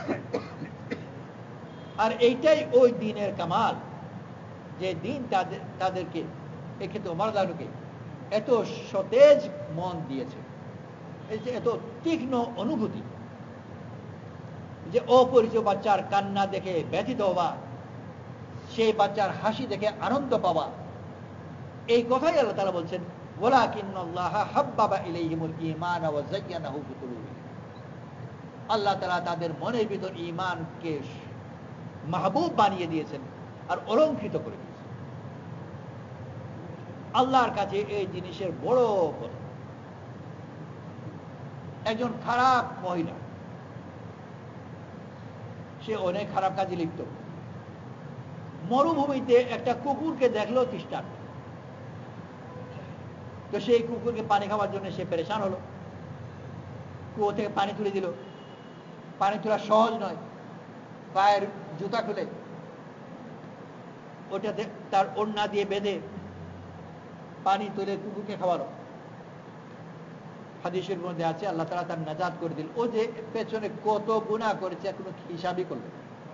আর এইটাই ওই দিনের কামাল, যে দিন তাদের তাদেরকে এক্ষেত্রে ওমর রাদিয়াল্লাহু আনহুকে এত সতেজ মন দিয়েছে, এত তীক্ষ্ণ অনুভূতি, যে অপরিচিত বাচ্চার কান্না দেখে ব্যথিত হওয়া, সেই বাচ্চার হাসি দেখে আনন্দ পাওয়া। এই কথাই আল্লাহ তাআলা বলছেন, ওয়ালাকিন্নাল্লাহা হাব্বাবা ইলাইহিমুল ঈমান ওয়া যায়্যানাহু ফি কুলুবিহিম। আল্লাহ তাআলা তাদের মনের ভিতর ঈমানকে মাহবুব বানিয়ে দিয়েছেন আর অলঙ্কৃত করে দিয়েছেন। আল্লাহর কাছে এই জিনিসের বড় কথা। একজন খারাপ মহিলা, সে অনেক খারাপ কাজে লিপ্ত। মরুভূমিতে একটা কুকুরকে দেখলো তৃষ্ণা, তো সেই কুকুরকে পানি খাওয়ার জন্য সে পেরেশান হলো, কুয়ো থেকে পানি তুলে দিল। পানি তোলা সহজ নয়, পায়ের জুতা খুলে ওটাতে তার ওড়না দিয়ে বেঁধে পানি তুলে কুকুরকে খাওয়ালো। হাদিসের মধ্যে আছে আল্লাহ তাআলা তার নাজাত করে দিল। ও যে পেছনে কত গুনাহ করেছে কোনো হিসাবই করবে।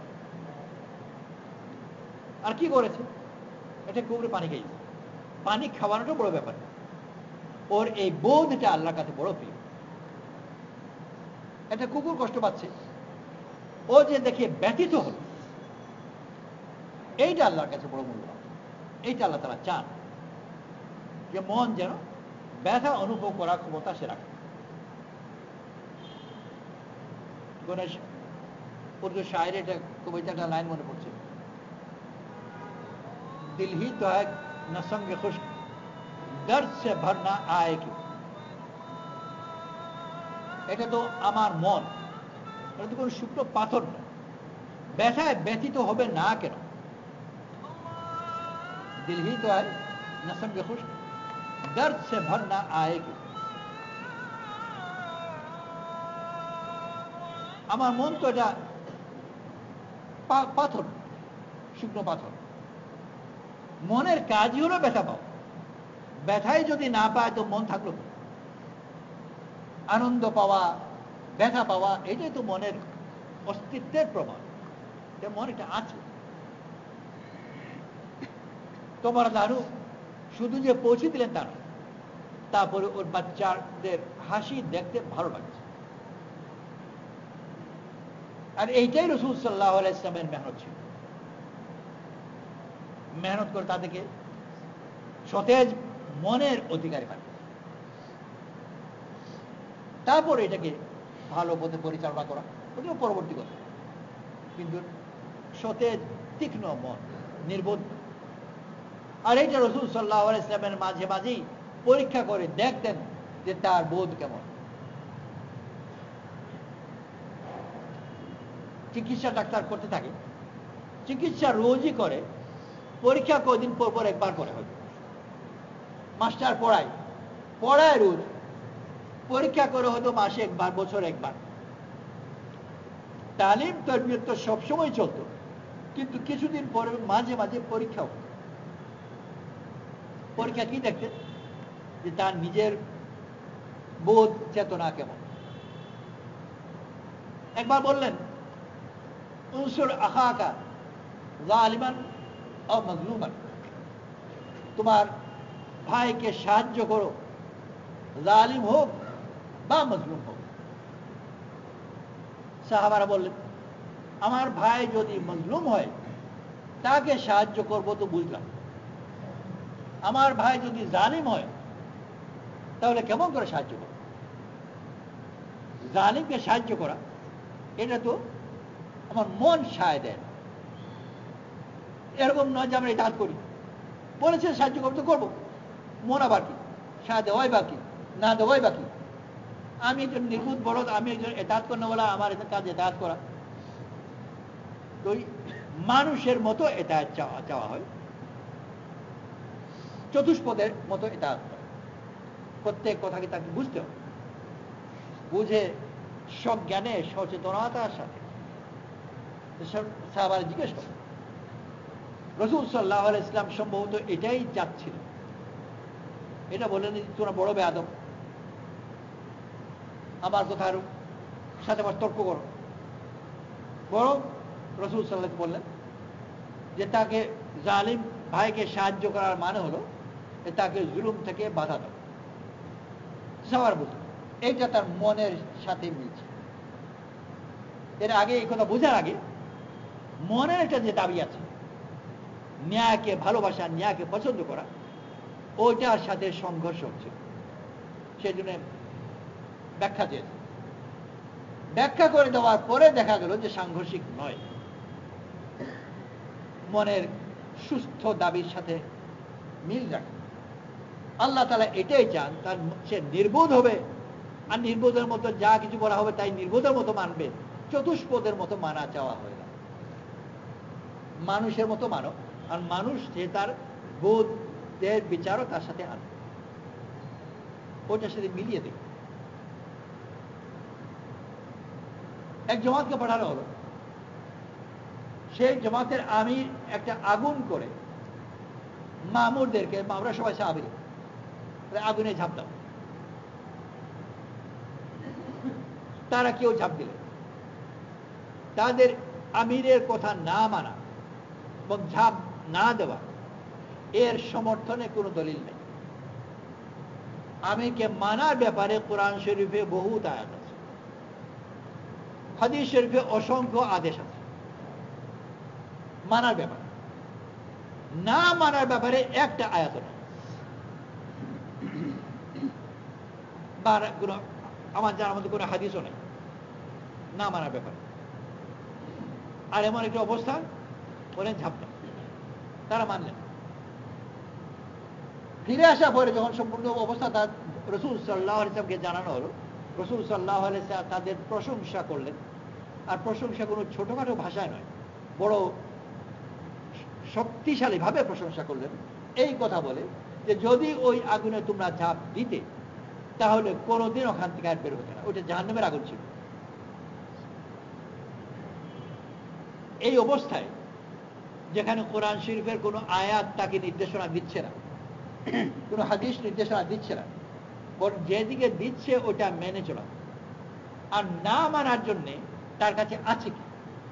আর কি করেছে? এটা কুকুরে পানি খেয়েছে। পানি খাওয়ানোটা বড় ব্যাপার, ওর এই বোধটা আল্লাহর কাছে বড় প্রিয়। একটা কুকুর কষ্ট পাচ্ছে, ও যে দেখে ব্যথিত হল, এইটা আল্লাহর কাছে বড় মূল্যবান। এইটা আল্লাহ তাআলা চান যে মন যেন ব্যথা অনুভব করার ক্ষমতা সে রাখে। গণেশ উর্দু শায়ের এটা কবিতা একটা লাইন মনে পড়ছে, দিল হি তো হ্যায় না সঙ্গে খুশ দর্দ সে ভরনা আয়ে কি। এটা তো আমার মন, এটা তো কোনো শুকনো পাথর না, ব্যথায় ব্যথিত হবে না কেন? দিল হি তো হ্যায় না সঙ্গে খুশ দর্দ সে ভরনা আয়ে কি। আমার মন তো এটা পাথর, শুকনো পাথর। মনের কাজই হলো ব্যথা পাও। ব্যথাই যদি না পায় তো মন থাকলো, আনন্দ পাওয়া, ব্যথা পাওয়া, এটাই তো মনের অস্তিত্বের প্রমাণ। মন এটা আছে। তোমার দারু শুধু যে পৌঁছে দিলেন তা না, তারপরে ওর বাচ্চাদের হাসি দেখতে ভালো লাগছে। আর এইটাই রাসূল সাল্লাল্লাহু আলাইহি ওয়াসাল্লামের মেহনত ছিল। মেহনত করে তাদেরকে সতেজ মনের অধিকারী হয়, তারপর এটাকে ভালো পথে পরিচালনা করা, ওটাও পরবর্তী কথা। কিন্তু সতেজ তীক্ষ্ণ মন, নির্বোধ। আর এইটা রাসূল সাল্লাল্লাহু আলাইহি ওয়াসাল্লামের মাঝে মাঝেই পরীক্ষা করে দেখতেন যে তার বোধ কেমন। চিকিৎসা ডাক্তার করতে থাকে, চিকিৎসা রোজই করে, পরীক্ষা কদিন পর পর একবার করে হয়তো। মাস্টার পড়ায় পড়ায় রোজ, পরীক্ষা করে হয়তো মাসে একবার, বছর একবার। তালিম তরবিয়ত তো সবসময় চলত, কিন্তু কিছুদিন পরে মাঝে মাঝে পরীক্ষা হতো। পরীক্ষা কি দেখতে, যে তার নিজের বোধ চেতনা কেমন। একবার বললেন, উনসুর আখাকা যালিমান আও মাজলুমান, তোমার ভাইকে সাহায্য করো, জালিম হোক বা মজলুম হোক। সাহাবারা বললেন, আমার ভাই যদি মজলুম হয় তাকে সাহায্য করব তো বুঝলাম, আমার ভাই যদি জালিম হয় তাহলে কেমন করে সাহায্য করব? জালিমকে সাহায্য করা এটা তো আমার মন সায় দেয় না। এরকম নয় যে আমরা এটা করি, বলেছে সাহায্য করতে করবো, মন আবার কি, সায় দেওয়াই বাকি না দেওয়াই বাকি। আমি একজন নির্বুধ বলদ, আমি একজন এতাত করতে বলা, আমার কাজ এতাত করা। তো মানুষের মতো এতাত চাওয়া চাওয়া হয়, চতুষ্পদের মতো এতাত করা। প্রত্যেক কথাকে তাকে বুঝতে হবে, বুঝে সজ্ঞানে সচেতনতার সাথে। সাহাবারা জিজ্ঞেস করে, রাসূল সাল্লাল্লাহু আলাইহি ওয়াসাল্লাম সম্ভবত এটাই চাচ্ছিল। এটা বলেন তোমরা বড় বেয়াদব, আমার কথার সাথে আবার তর্ক করো। বরং রাসূল সাল্লাল্লাহু আলাইহি ওয়াসাল্লাম বললেন যে তাকে জালিম ভাইকে সাহায্য করার মানে হলো তাকে জুলুম থেকে বাধা দাও। সাহাবারা বলতো এইটা তার মনের সাথে মিলছে। এর আগে এই কথা বোঝার আগে মনের একটা যে দাবি আছে, ন্যায়কে ভালোবাসা, ন্যায়কে পছন্দ করা, ওইটার সাথে সংঘর্ষ হচ্ছে। সেই জন্য ব্যাখ্যা চেয়েছে। ব্যাখ্যা করে দেওয়ার পরে দেখা গেল যে সাংঘর্ষিক নয়, মনের সুস্থ দাবির সাথে মিল রাখে। আল্লাহ তাআলা এটাই চান, তার সে নির্বোধ হবে, আর নির্বোধের মতো যা কিছু বলা হবে তাই নির্বোধের মতো মানবে। চতুষ্পদের মতো মানা চাওয়া হয় না, মানুষের মতো মানো। আর মানুষ যে তার বোধের বিচারও তার সাথে আনবে, ওটার সাথে মিলিয়ে দেবে। এক জমাতকে পাঠানো হলো, সেই জমাতের আমির একটা আগুন করে মামুরদেরকে, আমরা সবাই সাহাবী, আগুনে ঝাঁপ দাও। তারা কেউ ঝাঁপ দিলে, তাদের আমিরের কথা না মানা এবং ঝাঁপ না দেওয়া, এর সমর্থনে কোনো দলিল নেই। আমিরকে মানার ব্যাপারে কোরআন শরীফে বহুত আয়াত আছে, হাদিস শরীফে অসংখ্য আদেশ আছে মানার ব্যাপারে। না মানার ব্যাপারে একটা আয়াত নেই, বা কোনো আমার জানার মধ্যে কোনো হাদিসও নেই না মানার ব্যাপারে। আর এমন একটা অবস্থা বলেন ঝাপটা, তারা মানলেন। ফিরে আসা পরে যখন সম্পূর্ণ অবস্থা তার রাসূল সাল্লাল্লাহু আলাইহি ওয়াসাল্লামকে জানানো হলো, রাসূল সাল্লাল্লাহু আলাইহি ওয়াসাল্লাম তাদের প্রশংসা করলেন। আর প্রশংসা কোনো ছোটখাটো ভাষায় নয়, বড় শক্তিশালী ভাবে প্রশংসা করলেন। এই কথা বলে যে যদি ওই আগুনে তোমরা ঝাঁপ দিতে তাহলে কোনোদিন ওখান থেকে আর বের হতে না, ওইটা জাহান্নামের আগুন ছিল। এই অবস্থায় যেখানে কোরআন শরীফের কোনো আয়াত তাকে নির্দেশনা দিচ্ছে না, কোনো হাদিস নির্দেশনা দিচ্ছে না, বরং যেদিকে দিচ্ছে ওটা মেনে চলা। আর না মানার জন্যে তার কাছে আছে কি?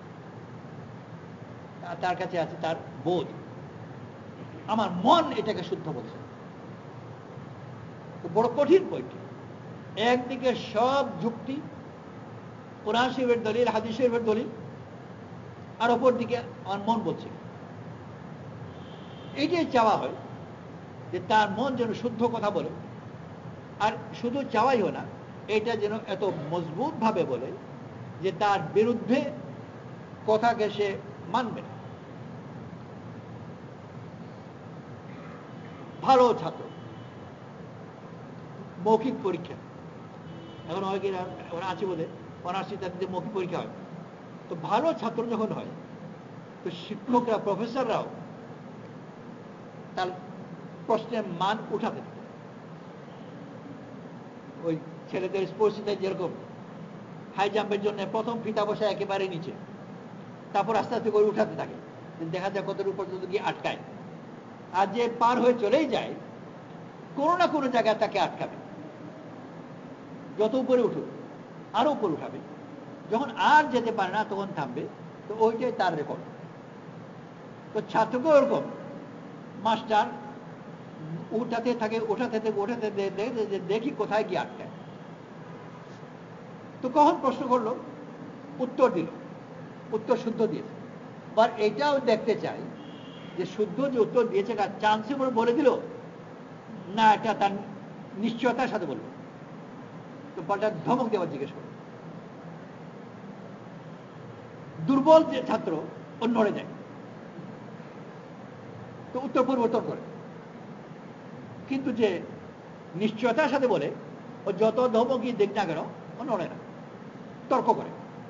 তার কাছে আছে তার বোধ, আমার মন এটাকে শুদ্ধ বলছে। বড় কঠিন পয়েন্ট। একদিকে সব যুক্তি, কোরআন শরীফের দলিল, হাদিস শরীফের দলিল, আর অপর দিকে আমার মন বলছে। এইটাই চাওয়া হয় যে তার মন যেন শুদ্ধ কথা বলে, আর শুধু চাওয়াইও না, এটা যেন এত মজবুত ভাবে বলে যে তার বিরুদ্ধে কথাকে সে মানবে না। ভালো ছাত্র, মৌখিক পরীক্ষা এখন হয় কিনা ওরা আছে বোধে, অনার্স ইত্যাদিতে মৌখিক পরীক্ষা হয়। তো ভালো ছাত্র যখন হয়, তো শিক্ষকরা, প্রফেসররাও তার প্রশ্নের মান উঠাতে থাকে। ওই ছেলেদের স্পোর্টসে যেরকম হাই জাম্পের জন্য প্রথম ফিতা বসা একেবারে নিচে, তারপর আস্তে আস্তে করে উঠাতে থাকে, দেখা যায় কতটুকু পর্যন্ত গিয়ে আটকায়। আর যে পার হয়ে চলেই যায়, কোনো না কোনো জায়গায় তাকে আটকাবে, যত উপরে উঠুক আরো উপরে উঠাবে, যখন আর যেতে পারে না তখন থামবে। তো ওইটাই তার রেকর্ড। তো ছাত্রকে ওরকম মাস্টার উঠাতে থাকে, উঠাতে থাকে, উঠাতে দেখে দেখি কোথায় গিয়ে আটকায়। তো কখন প্রশ্ন করলো, উত্তর দিল, উত্তর শুদ্ধ দিয়েছে। আবার এটাও দেখতে চাই যে শুদ্ধ যে উত্তর দিয়েছে তার চান্সে করে বলে দিল না, এটা তার নিশ্চয়তার সাথে বলল। তো পাল্টা ধমক দেওয়ার জিজ্ঞেস করল। দুর্বল যে ছাত্র ও নড়ে যায়, তো উত্তর পরিবর্তন করে। কিন্তু যে নিশ্চয়তার সাথে বলে, ও যত ধমকই দেখ না কেন ও নড়ে না, তর্ক করে।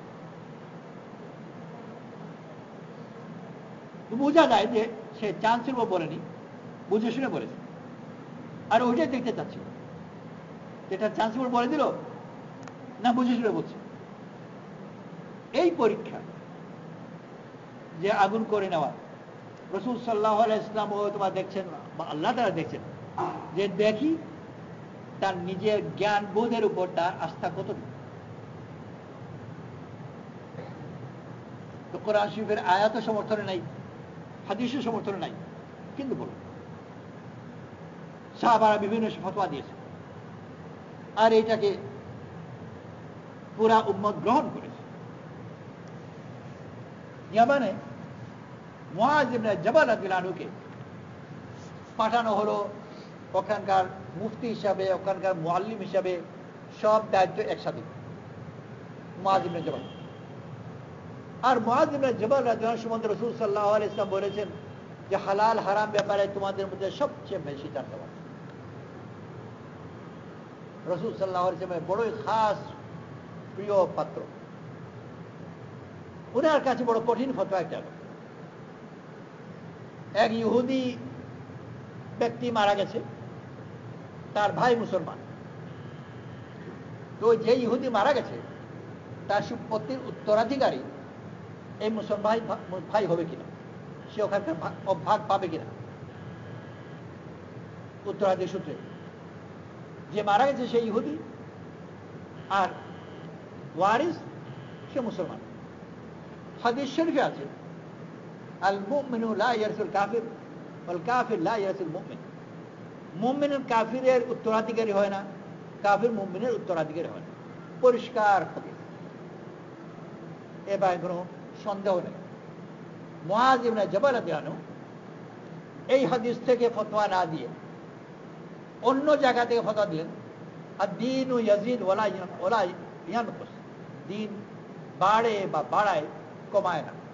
বোঝা যায় যে সে চান্সের উপর বলেনি, বুঝে শুনে বলেছে। আর ওইটাই দেখতে চাচ্ছি, যেটা চান্সের উপর বলে দিল না বুঝে শুনে বলছে। এই পরীক্ষা যে আগুন করে নেওয়া, রাসূল সাল্লাল্লাহু আলাইহি ইসলাম ও তোমার দেখছেন বা আল্লাহ তাআলা দেখছেন যে দেখি তার নিজের জ্ঞান বোধের উপর তার আস্থা কতটুকু। তো কোরআন শরীফের আয়াত সমর্থনে নাই, হাদিসের সমর্থনে নাই, কিন্তু বলুন সাহাবারা বিভিন্ন ফতোয়া দিয়েছে, আর এটাকে পুরা উম্মত গ্রহণ করেছে। ইয়ামানে মুআয ইবনে জাবাল রাদিয়াল্লাহু আনহুকে পাঠানো হলো ওখানকার মুফতি হিসাবে, ওখানকার মুআল্লিম হিসাবে, সব দায়িত্ব একসাথে মুআয ইবনে জাবাল। আর মুআয ইবনে জাবাল রাদিয়াল্লাহু আনহু সম্বন্ধে রাসূল সাল্লাল্লাহু আলাইহি ওয়াসাল্লাম বলেছেন যে হালাল হারাম ব্যাপারে তোমাদের মধ্যে সবচেয়ে বেশি জানতাম। রাসূল সাল্লাল্লাহু আলাইহি ওয়াসাল্লামের বড়ই খাস প্রিয় পাত্র। ওনার কাছে বড় কঠিন ফতোয়া একটা। এক ইহুদি ব্যক্তি মারা গেছে, তার ভাই মুসলমান। তো যে ইহুদি মারা গেছে তার সম্পত্তির উত্তরাধিকারী এই মুসলমান ভাই হবে কিনা, সে ওখানকার ভাগ পাবে কিনা উত্তরাধিকারী সূত্রে। যে মারা গেছে সেই ইহুদি, আর ওয়ারিস সে মুসলমান। হাদিস শরীফে আছে আল মুমিনু লা ইয়ারসুল কাফির ওয়াল কাফির লা ইয়ারসুল মুমিন। মুমিনের কাফিরের উত্তরাধিকারী হয় না, কাফির মুমিনের উত্তরাধিকারী হয় না। পরিষ্কার হাদিস, এবার কোনো সন্দেহ নেই। মুআয ইবনে জাবাল রাদিয়াল্লাহু আনহু এই হাদিস থেকে ফতোয়া না দিয়ে অন্য জায়গা থেকে ফতোয়া দিলেন আর দিন ও ইয়াজিদ ওয়ালা ওয়ালা ইয়ানকুস, দিন বাড়ে বা বাড়ায়, কমায় না।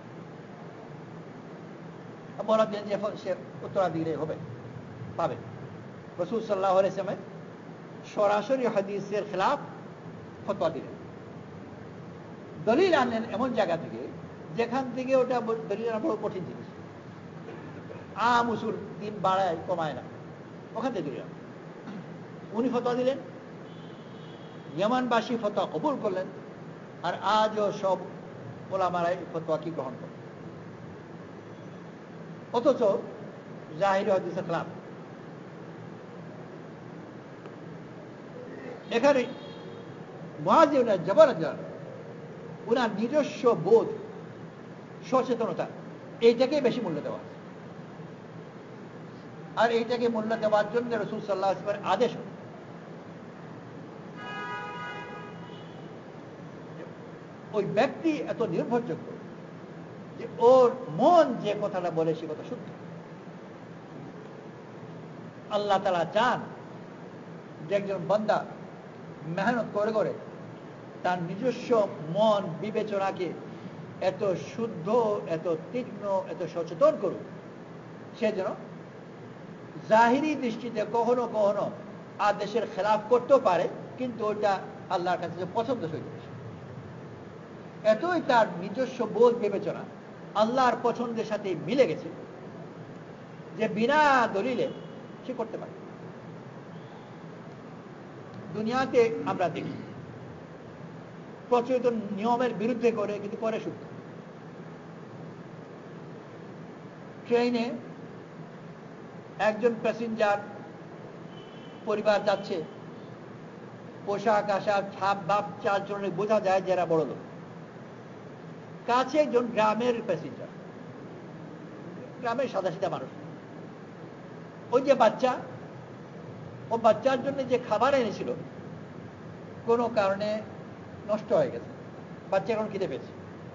বলা দিন যে সে উত্তরাধিকারী হবে, পাবে। রাসূল সাল্লাল্লাহু আলাইহি ওয়াসাল্লাম সরাসরি হাদিসের খেলাফ ফতোয়া দিলেন, দলিল আনলেন এমন জায়গা থেকে যেখান থেকে ওটা দলিল আনা বড় কঠিন জিনিস। আম উসুল দিন বাড়ায় কমায় না, ওখান থেকে দলিল উনি ফতোয়া দিলেন, ইয়ামানবাসী ফতোয়া কবুল করলেন, আর আজও সব ওলামারা এই ফতোয়া কি গ্রহণ করেন। অথচ জাহিরি হাদিসের খেলাফ। এখানে মুআয ইবনে জাবাল রাদিয়াল্লাহু আনহু ওনার নিজস্ব বোধ, সচেতনতা, এইটাকে বেশি মূল্য দেওয়া, আর এইটাকে মূল্য দেওয়ার জন্য রাসূল সাল্লাল্লাহু আলাইহি ওয়াসাল্লামের আদেশ। ওই ব্যক্তি এত নির্ভরযোগ্য যে ওর মন যে কথাটা বলে সে কথা শুদ্ধ। আল্লাহ তাআলা চান যে একজন বান্দা মেহনত করে করে তার নিজস্ব মন বিবেচনাকে এত শুদ্ধ, এত তীক্ষ্ণ, এত সচেতন করুক, সে যেন জাহিরি দৃষ্টিতে কখনো কখনো আদেশের খেলাফ করতেও পারে, কিন্তু ওইটা আল্লাহর কাছে পছন্দ হইতে পারে। এতই তার নিজস্ব বোধ বিবেচনা আল্লাহর পছন্দের সাথে মিলে গেছে যে বিনা দলিলে সে করতে পারে। দুনিয়াতে আমরা দেখি প্রচলিত নিয়মের বিরুদ্ধে করে, কিন্তু করে শুদ্ধ। ট্রেনে একজন প্যাসেঞ্জার পরিবার যাচ্ছে, পোশাক আশাক ছাপ বাপ চাল চলনে বোঝা যায় যারা বড় লোক। কাছে একজন গ্রামের প্যাসেঞ্জার, গ্রামের সাদা সিধা মানুষ। ওই যে বাচ্চা, ও বাচ্চার জন্য যে খাবার এনেছিল কোনো কারণে নষ্ট হয়ে গেছে। বাচ্চা এখন খিদে পেয়েছে,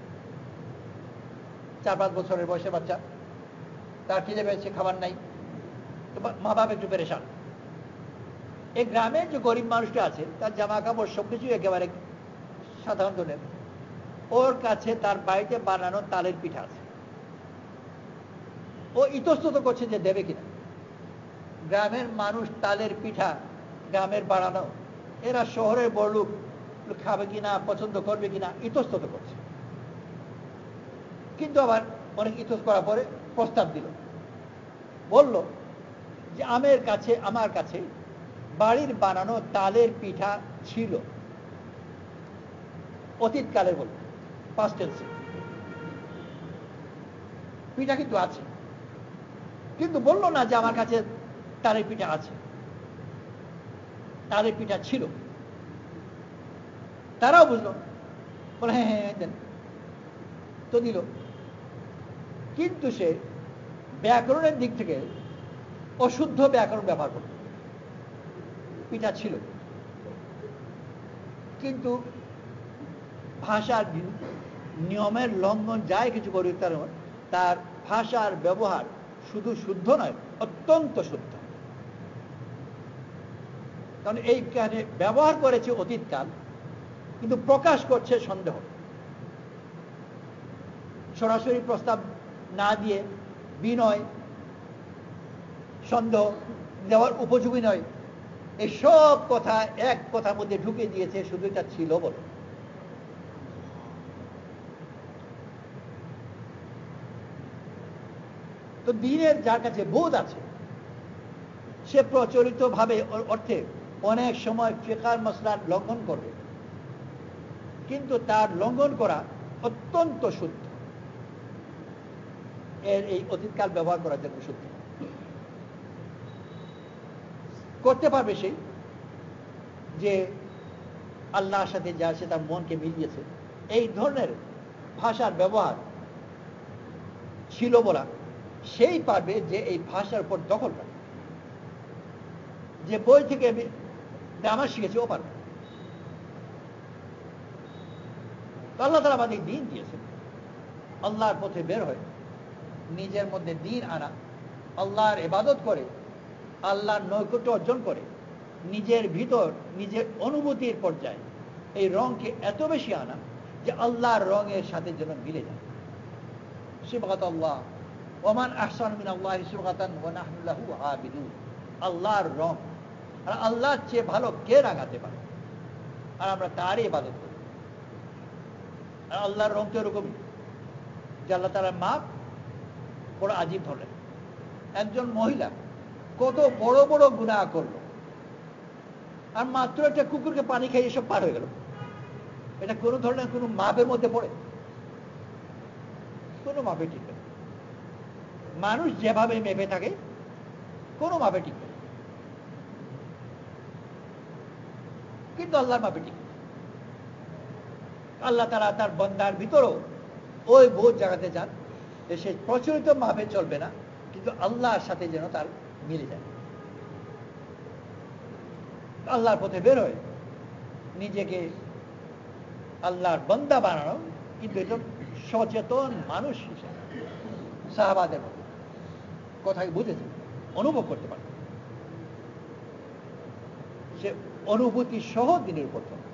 চার পাঁচ বছরের বয়সের বাচ্চা, তার খিদে পেয়েছে, খাবার নাই। তো মা বাপ একটু পেরেশান। এই গ্রামে যে গরিব মানুষটা আছে তার জামা কাপড় সবকিছু একেবারে সাধারণ ধরনের। ওর কাছে তার বাড়িতে বানানো তালের পিঠা আছে। ও ইতস্তত করছে যে দেবে কিনা। গ্রামের মানুষ তালের পিঠা গ্রামের বানানো, এরা শহরের বড়লোক, খাবে কিনা, পছন্দ করবে কিনা, ইতস্তত করছে। কিন্তু আবার অনেক ইতস করার পরে প্রস্তাব দিল, বলল যে আমের কাছে আমার কাছে বাড়ির বানানো তালের পিঠা ছিল। অতীতকালের বলল, পাস্ট টেন্সে। পিঠা কিন্তু আছে, কিন্তু বলল না যে আমার কাছে তালের পিঠা আছে। তালের পিঠা ছিল। তারাও বুঝলো, বলে হ্যাঁ হ্যাঁ দেন, তো দিল। কিন্তু সে ব্যাকরণের দিক থেকে অশুদ্ধ ব্যাকরণ ব্যবহার করল। পিঠা ছিল, কিন্তু ভাষার নিয়মের লঙ্ঘন যায় কিছু করি, তার তার ভাষার ব্যবহার শুধু শুদ্ধ নয়, অত্যন্ত শুদ্ধ। কারণ এইখানে ব্যবহার করেছে অতীতকাল, কিন্তু প্রকাশ করছে সন্দেহ। সরাসরি প্রস্তাব না দিয়ে বিনয়, সন্দেহ দেওয়ার উপযোগী নয়, এই সব কথা এক কথার মধ্যে ঢুকে দিয়েছে, শুধু এটা ছিল বলে। তো দিনের যার কাছে বোধ আছে সে প্রচলিত ভাবে অর্থে অনেক সময় ফিকহের মাসলার লঙ্ঘন করবে, কিন্তু তার লঙ্ঘন করা অত্যন্ত শুদ্ধ। এর এই অতীতকাল ব্যবহার করার জন্য শুদ্ধ করতে পারবে সে, যে আল্লাহর সাথে যা সে তার মনকে মিলিয়েছে, এই ধরনের ভাষার ব্যবহার ছিল বলা, সেই পারবে যে এই ভাষার উপর দখল করে। যে বই থেকে আমি গ্রামার শিখেছি ও পারবে। আল্লাহ তাআলা আমাদের দিন দিয়েছেন, আল্লাহর পথে বের হয়, নিজের মধ্যে দিন আনা, আল্লাহর ইবাদত করে, আল্লাহর নৈকট্য অর্জন করে, নিজের ভিতর নিজের অনুভূতির পর্যায়ে এই রঙকে এত বেশি আনা যে আল্লাহর রঙের সাথে যেন মিলে যায়। সিবগাত আল্লাহ, ওমান আহসানু মিনাল্লাহি সিবগাতান ওয়া নাহনু লাহু আবিদুন। আল্লাহর রং, আর আল্লাহর চেয়ে ভালো কে রাঙাতে পারে? আর আমরা তারই ইবাদত করি। আর আল্লাহর রং তো এরকমই যে আল্লাহ তাআলার মাপ বড় আজীব ধরনের। একজন মহিলা কত বড় বড় গুনাহ করলো, আর মাত্র একটা কুকুরকে পানি খাইয়ে এসব পার হয়ে গেল। এটা কোনো ধরনের কোনো মাপের মধ্যে পড়ে? কোনো মাপে ঠিক না। মানুষ যেভাবে মেপে থাকে কোনো মাপে ঠিক না, কিন্তু আল্লাহর মাপে ঠিক। আল্লাহ তাআলা তার বান্দার ভিতরেও ওই বোধ জাগাতে চান যে সে প্রচলিত মাপে চলবে না, কিন্তু আল্লাহর সাথে যেন তার মিলে যায়। আল্লাহর পথে বের হয় নিজেকে আল্লাহর বান্দা বানানো, কিন্তু একজন সচেতন মানুষ হিসেবে সাহাবাদের মতো কথাকে বুঝেছে, অনুভব করতে পারে। সে অনুভূতি সহ দিনের উপর থাকে।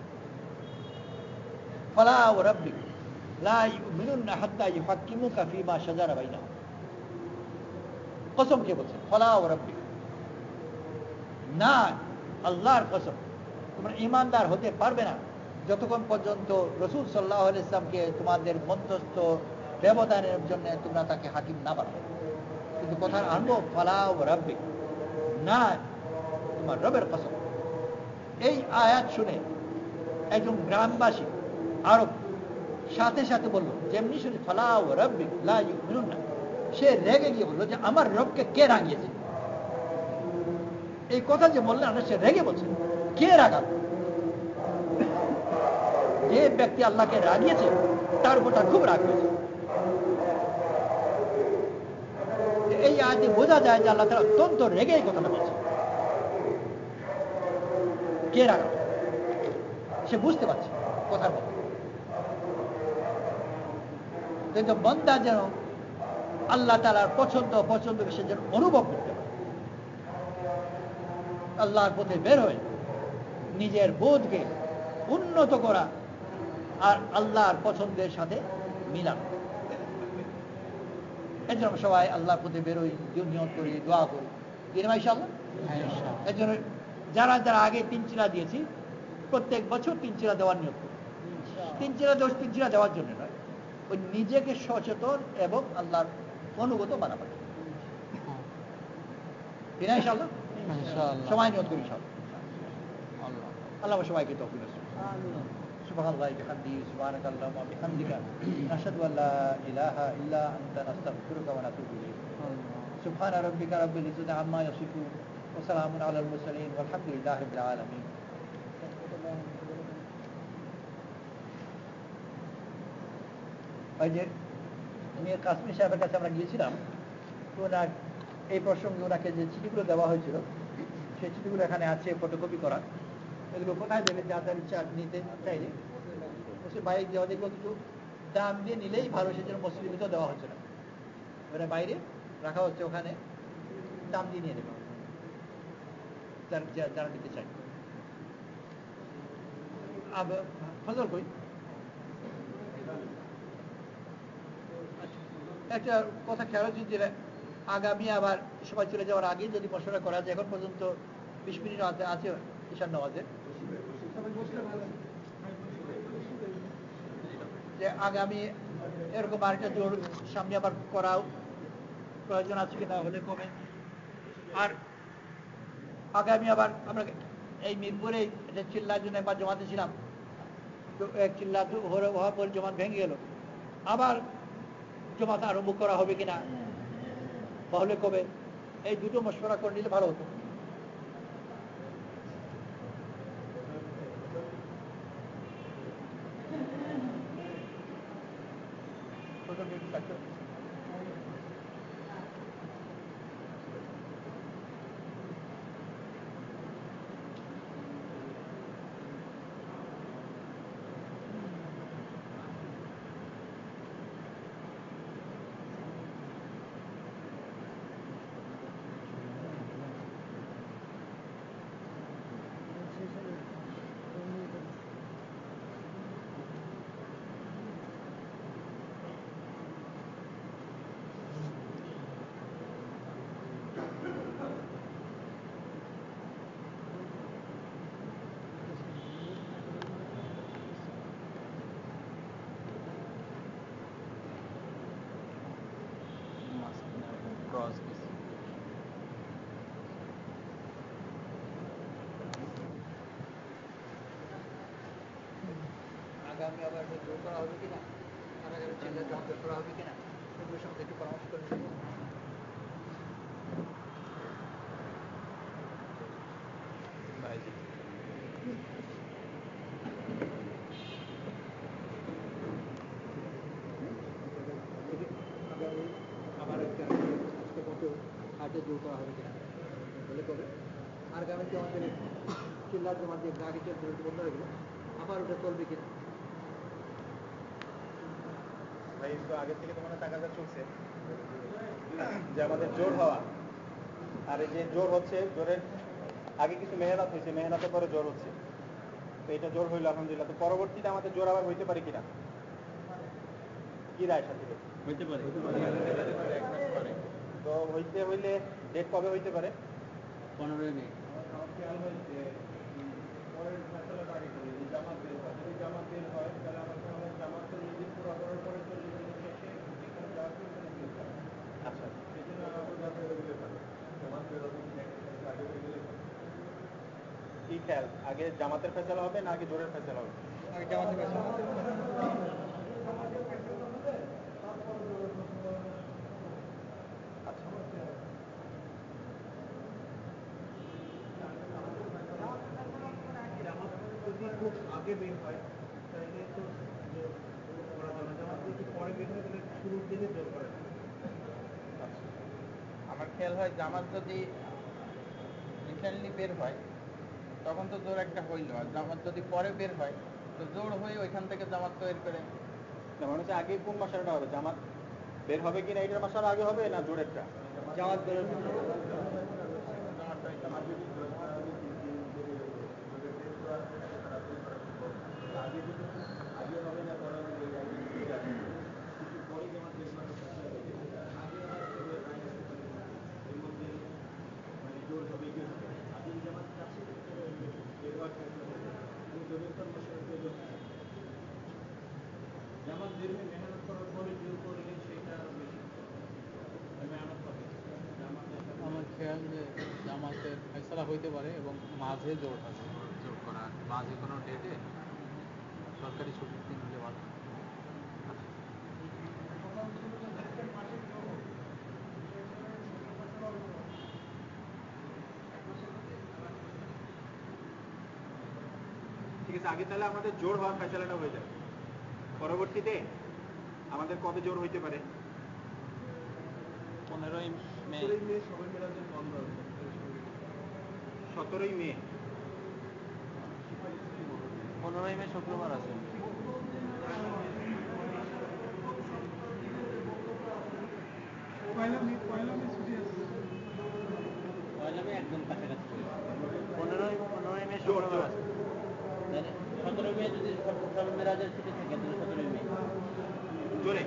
ফালা ওয়া রাব্বিক লা ইউমিনুনা হাত্তা ইউহাক্কিমুকা ফীমা শাজারা বাইনাহুম। কসম কে বলছেন? ফালা ওয়া রাব্বিক, না, আল্লাহর কসম, তোমরা ঈমানদার হতে পারবে না যতক্ষণ পর্যন্ত রাসূল সাল্লাল্লাহু আলাইহি ওয়াসাল্লামকে তোমাদের মধ্যস্থ ব্যবধানের জন্য তোমরা তাকে হাকিম না বানাবে। কিন্তু কথার আরম্ভ ফালা ওয়া রাব্বিক, না, তোমার রবের কসম। এই আয়াত শুনে একজন গ্রামবাসী আরব সাথে সাথে বলল, যেমনি শুনে ফালা ওয়া রাব্বিক লা ইউমিনুনা, সে রেগে গিয়ে বলল যে আমার রবকে কে রাগিয়েছে? এই কথা যে বললেন আমরা, সে রেগে বলছে কে রাগাল? যে ব্যক্তি আল্লাহকে রাগিয়েছে তার উপর তার খুব রাগ হয়েছে। এই আয়াতে বোঝা যায় যে আল্লাহ তাআলা অত্যন্ত রেগে এই কথাটা বলছে। কে রাগাল? সে বুঝতে পারছে কথার মধ্যে। কিন্তু বান্দা যেন আল্লাহ তাআলার পছন্দ পছন্দ সে যেন অনুভব করতে পারে, আল্লাহর পথে বের হয়ে নিজের বোধকে উন্নত করা আর আল্লাহর পছন্দের সাথে মিলানো। এর জন্য সবাই আল্লাহর পথে বেরোই, নিয়ত করি, দোয়া করি, ইনশাআল্লাহ। এর জন্য যারা যারা আগে তিন চিলা দিয়েছি, প্রত্যেক বছর তিন চিলা দেওয়ার নিয়ত করি। তিন চিলা দোষ তিন চিলা দেওয়ার জন্য নয়, ওই নিজেকে সচেতন এবং আল্লাহর অনুগত বানাবার। ইনশাআল্লাহ সময় নিয়ত করি সব। আল্লাহ সবাইকে তৌফিক দান করুন। সুবহানাল্লাহি ওয়া বিহামদিহি, সুবহানাকাল্লাহুম্মা ওয়া বিহামদিকা, নাশহাদু আল্লা ইলাহা ইল্লা আনতা, নাস্তাগফিরুকা ওয়া নাতুবু ইলাইক। সুবহানা রাব্বিকা রাব্বিল ইজ্জাতি আম্মা ইয়াসিফুন ওয়া সালামুন আলাল মুরসালিন ওয়ালহামদুলিল্লাহি রাব্বিল আলামিন। ওই যে মীর কাসমি সাহেবের কাছে আমরা গিয়েছিলাম, তো ওনার এই প্রসঙ্গে ওনাকে যে চিঠিগুলো দেওয়া হয়েছিল, সেই চিঠিগুলো এখানে আছে ফটোকপি করা। এগুলো কোথায় দেবে? যা যার ইচ্ছা নিতে চাইলে বাইরে দেওয়া, যেগুলো কিছু দাম দিয়ে নিলেই ভালো, সেজন্য মসজিদের ভিতরে দেওয়া হচ্ছে না, ওরা বাইরে রাখা হচ্ছে, ওখানে দাম দিয়ে নিয়ে নেবে যারা নিতে চায়। ফজল কই একটা কথা খেয়াল হচ্ছে যে আগামী আবার সবাই চলে যাওয়ার আগে যদি মশলা করা যায়, এখন পর্যন্ত বিশ মিনিট আছে আছে ঈশান নামাজের, যে আগামী এরকম আরেকটা জোর সামনে আবার করাও প্রয়োজন আছে কিনা হলে কমে। আর আগামী আবার আমরা এই মিরপুরে চিল্লার জন্য একবার জমাতে ছিলাম, তো এক চিল্লা হওয়ার পর জমাত ভেঙে গেল, আবার জমাত আরম্ভ করা হবে কিনা তাহলে কবে, এই দুটো মশওয়ারা করে নিলে ভালো হতো। আগামী আবার জোর করা হবে কিনা, আর আগামী চিল্লা জমা করা হবে কিনা, সেগুলোর সঙ্গে একটু পরামর্শ করে নেব। আবার একটা আজকের মতো হাতে জোর করা হবে কিনা বলে কবে, আর আগামীতে আমাদের চিল্লা জমা দিয়ে আগে চলতে বন্ধ হয়ে গেল, আবার ওটা চলবে কিনা। ভাই তো আগে থেকে তোমার টাকাটা চলছে যে আমাদের জোর হওয়া, আর এই যে জোর হচ্ছে, জোরের আগে কিছু মেহনত হয়েছে, মেহনতের পরে জ্বর হচ্ছে, তো এটা জ্বর হইলো আলহামদুলিল্লাহ, তো পরবর্তীতে আমাদের জ্বর আবার হইতে পারে কিনা, কি রায় সাথে হইতে পারে। তো হইতে হইলে ডেট কবে হইতে পারে? পনেরোই মে। পরের ফেসলা বাড়ি করি, যদি জামাত বের হয়, যদি জামাত বের হয় তাহলে আমার মনে হয় জামাতের নিজে পুরো করার পরে চল্লিশ দিনের শেষে যেখানে যাওয়া শুরু করে বের হয়। আচ্ছা, সেই জন্য আমাদের যাতে গেলে ভালো, জামাত বের হবে আগে বের গেলে ভালো। কি খেয়াল, আগে জামাতের ফেসলা হবে না আগে জোরের ফেসলা হবে? আগে জামাতের ফেসলা হবে। আচ্ছা, জামাত যদি খুব আগে বের হয় তাহলে তো জোর করা যাবে না, জামাত যদি পরে বের হয় তাহলে শুরুর দিকে জোর করা যাবে। আমার খেয়াল হয় জামাত যদি রিসেন্টলি বের হয় তখন তো জোর একটা হইল, আর জামাত যদি পরে বের হয় তো জোর হয়ে ওইখান থেকে জামাত তৈরি করে। না মানে হচ্ছে আগে কোন মাসাটা হবে, জামাত বের হবে কিনা এটার মাসার আগে হবে না জোরেরটা? জামাত বেরোর আগে হবে না পরে হবে কিছু পরে জামাত বের করার চেষ্টা করবে, আগে আর এর মধ্যে মানে জোর হবে কি হবে, আগে জামাত কাছে বের হওয়ার চেষ্টা করবে, জোরের তার মশার প্রয়োজন জামাত বের হয়ে মেহনত করার পরে জোর করলে সেটা আরো বেশি মেহনত হবে। আমার খেয়াল যে জামাতের ফেসলা হইতে পারে এবং মাঝে জোর আছে, জোর করা মাঝে কোনো ডেটে সরকারি ছুটির দিন হলে ভালো। ঠিক আছে, আগে তাহলে আমাদের জোর হওয়ার ফেসলাটা হয়ে যাবে, পরবর্তীতে আমাদের কবে জোর হইতে পারে? পনেরোই মে। সতেরোই মে। পনেরোই মে শুক্রবার আছে। পয়লা মে পয়লা মে ছুটি আছে, পয়লা মে একদম কাছাকাছি। পনেরোই পনেরোই মে শুক্রবার আছে, সতেরোই মে যদি সবে মেরাজের ছুটি থাকে তাহলে সতেরোই মে জোরে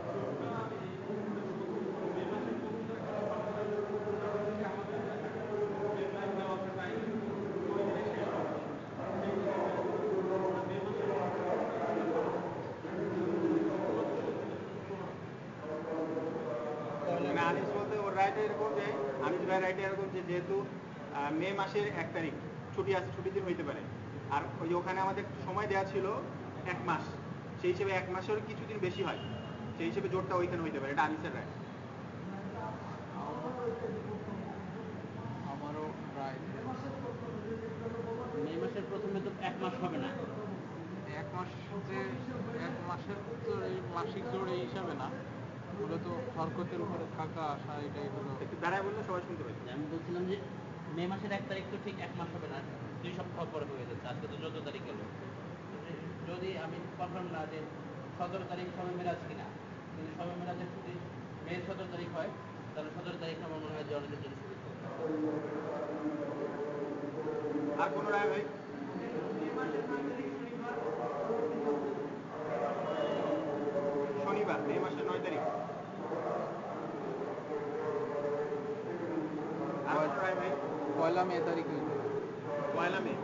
আনিস বলতে ওর রাইট এরকম যে আনিস ভাই রাইট এরকম যে যেহেতু মে মাসের এক তারিখ ছুটি আছে, ছুটির দিন হইতে পারে, আর ওই যে ওখানে আমাদের সময় দেওয়া ছিল এক মাস, সেই হিসেবে এক মাসের কিছুদিন বেশি হয়, সেই হিসেবে জোরটা ওইখানে হইতে পারে, এটা আনিসের রাইট। আমারও প্রায় মে মাসের প্রথমে তো এক মাস হবে না, এক মাস যে এক মাসের তো এই মাসিক জোর এই হিসাবে না, মূলত হরকতের উপরে থাকা আসা এটাই হলো। একটু দাঁড়ায় বললে সবাই শুনতে পাই। আমি বলছিলাম যে মে মাসের এক তারিখ তো ঠিক এক মাস হবে না, দুই সপ্তাহ পরে হয়ে যাচ্ছে, আজকে তো চোদ্দ তারিখ গেল, যদি আমি কনফার্ম না যে সতেরো তারিখ সবে মেরাজ কিনা, যদি সবে মেরাজের ছুটি মে সতেরো তারিখ হয় তাহলে সতেরো তারিখ আমার মনে হয় যে অনেকের জন্য সুবিধা হবে। আর কোন রায় ভাই? শনিবার মে মাসের নয় তারিখ। আর কোন রায় ভাই? পয়লা মে তারিখ হইতে পয়লা মে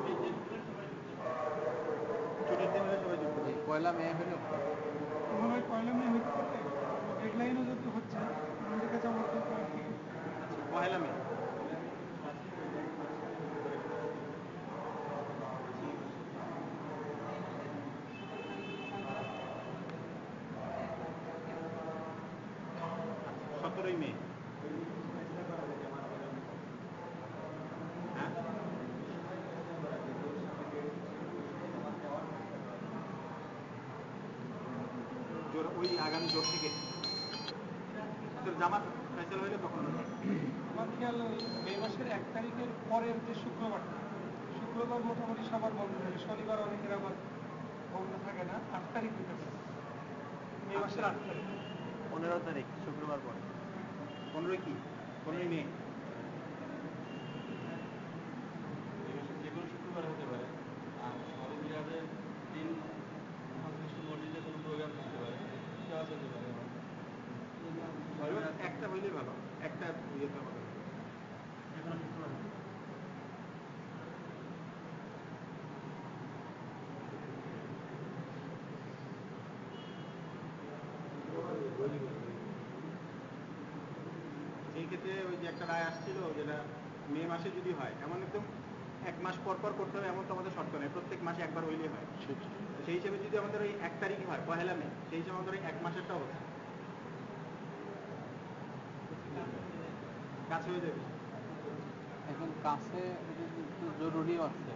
ছুটির দিন হলে সবাই যুক্ত। পয়লা মে হলো মনে হয় পয়লা মে হইতে পারে, ডেডলাইনও যদি হচ্ছে আমাদের কাছে আমার তো আচ্ছা, পয়লা মে। সতেরোই মে। হ্যাঁ জোর ওই আগামী জোর থেকে জামাত ফেসলা হইলে তখন আমার খেয়াল মে মাসের এক তারিখের পরের যে শুক্রবারটা, শুক্রবার মোটামুটি সবার বন্ধ থাকে, শনিবার অনেকের আবার বন্ধ থাকে না, আট তারিখ হইতে পারে, মে মাসের আট তারিখ। পনেরো তারিখ শুক্রবার পরে, পনেরোই কি পনেরোই মে। বিয়ে তো আমাদের এই ক্ষেত্রে ওই যে একটা রায় আসছিল যেটা মে মাসে যদি হয় এমন একদম এক মাস পর পর করতে হবে এমন তো আমাদের শর্ত নেই, প্রত্যেক মাসে একবার হইলেই হয়। সেই হিসেবে যদি আমাদের ওই এক তারিখ হয় পহেলা মে, সেই হিসেবে আমাদের ওই এক মাসেরটাও হচ্ছে কাছে হয়ে যাবে। এখন কাছে জরুরিও আছে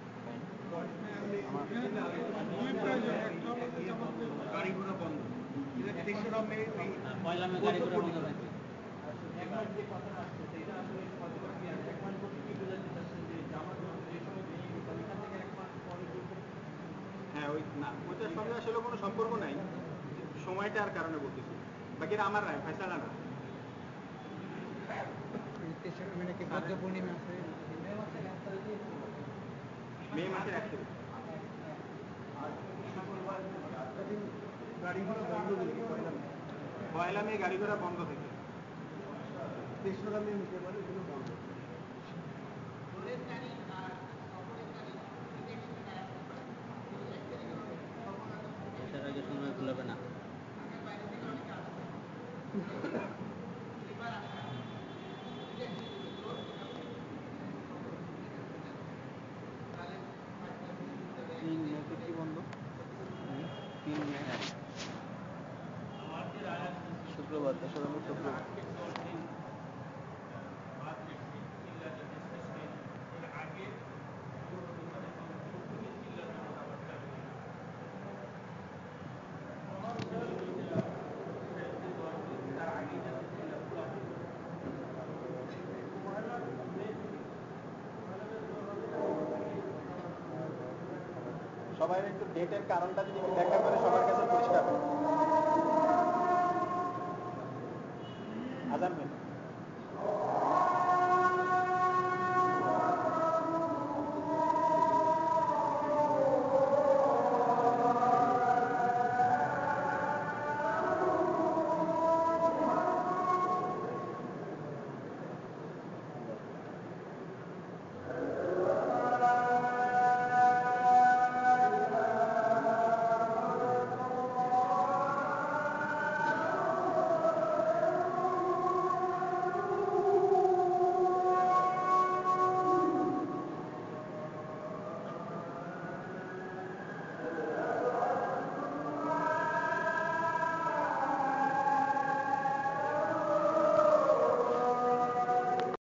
গাড়ি ঘোড়া বন্ধ তেসরা মে পয়লা মে গাড়ি ঘোড়া বন্ধ থাকে। এখন যে কথাটা আসছে সেটা আসলে কতটা কি আছে, এক মাস বলতে কি বোঝাতে চাচ্ছেন যে জামাত যে সময় বেশি ওইখান থেকে এক মাস পরে বলতে? হ্যাঁ ওই না ওইটার সঙ্গে আসলে কোনো সম্পর্ক নাই, সময়টার কারণে বলতেছি, বাকি এটা আমার রায় ফয়সালা না। পূর্ণিমা আছে মে মাসের এক তারিখ গাড়ি ঘোড়া বন্ধ দিলে পয়লা মে পয়লা মে গাড়ি ঘোড়া বন্ধ থেকে তেসরা মে হতে পারে এগুলো বন্ধ। এটার আগে সময় খুলবে না। তিন মেতে কি বন্ধ? তিন মে শুক্রবার, তেসরা মে শুক্রবার। সবাই একটু ডেটের কারণটা যদি একটু ব্যাখ্যা করে সবার কাছে পরিষ্কার হয়। আজান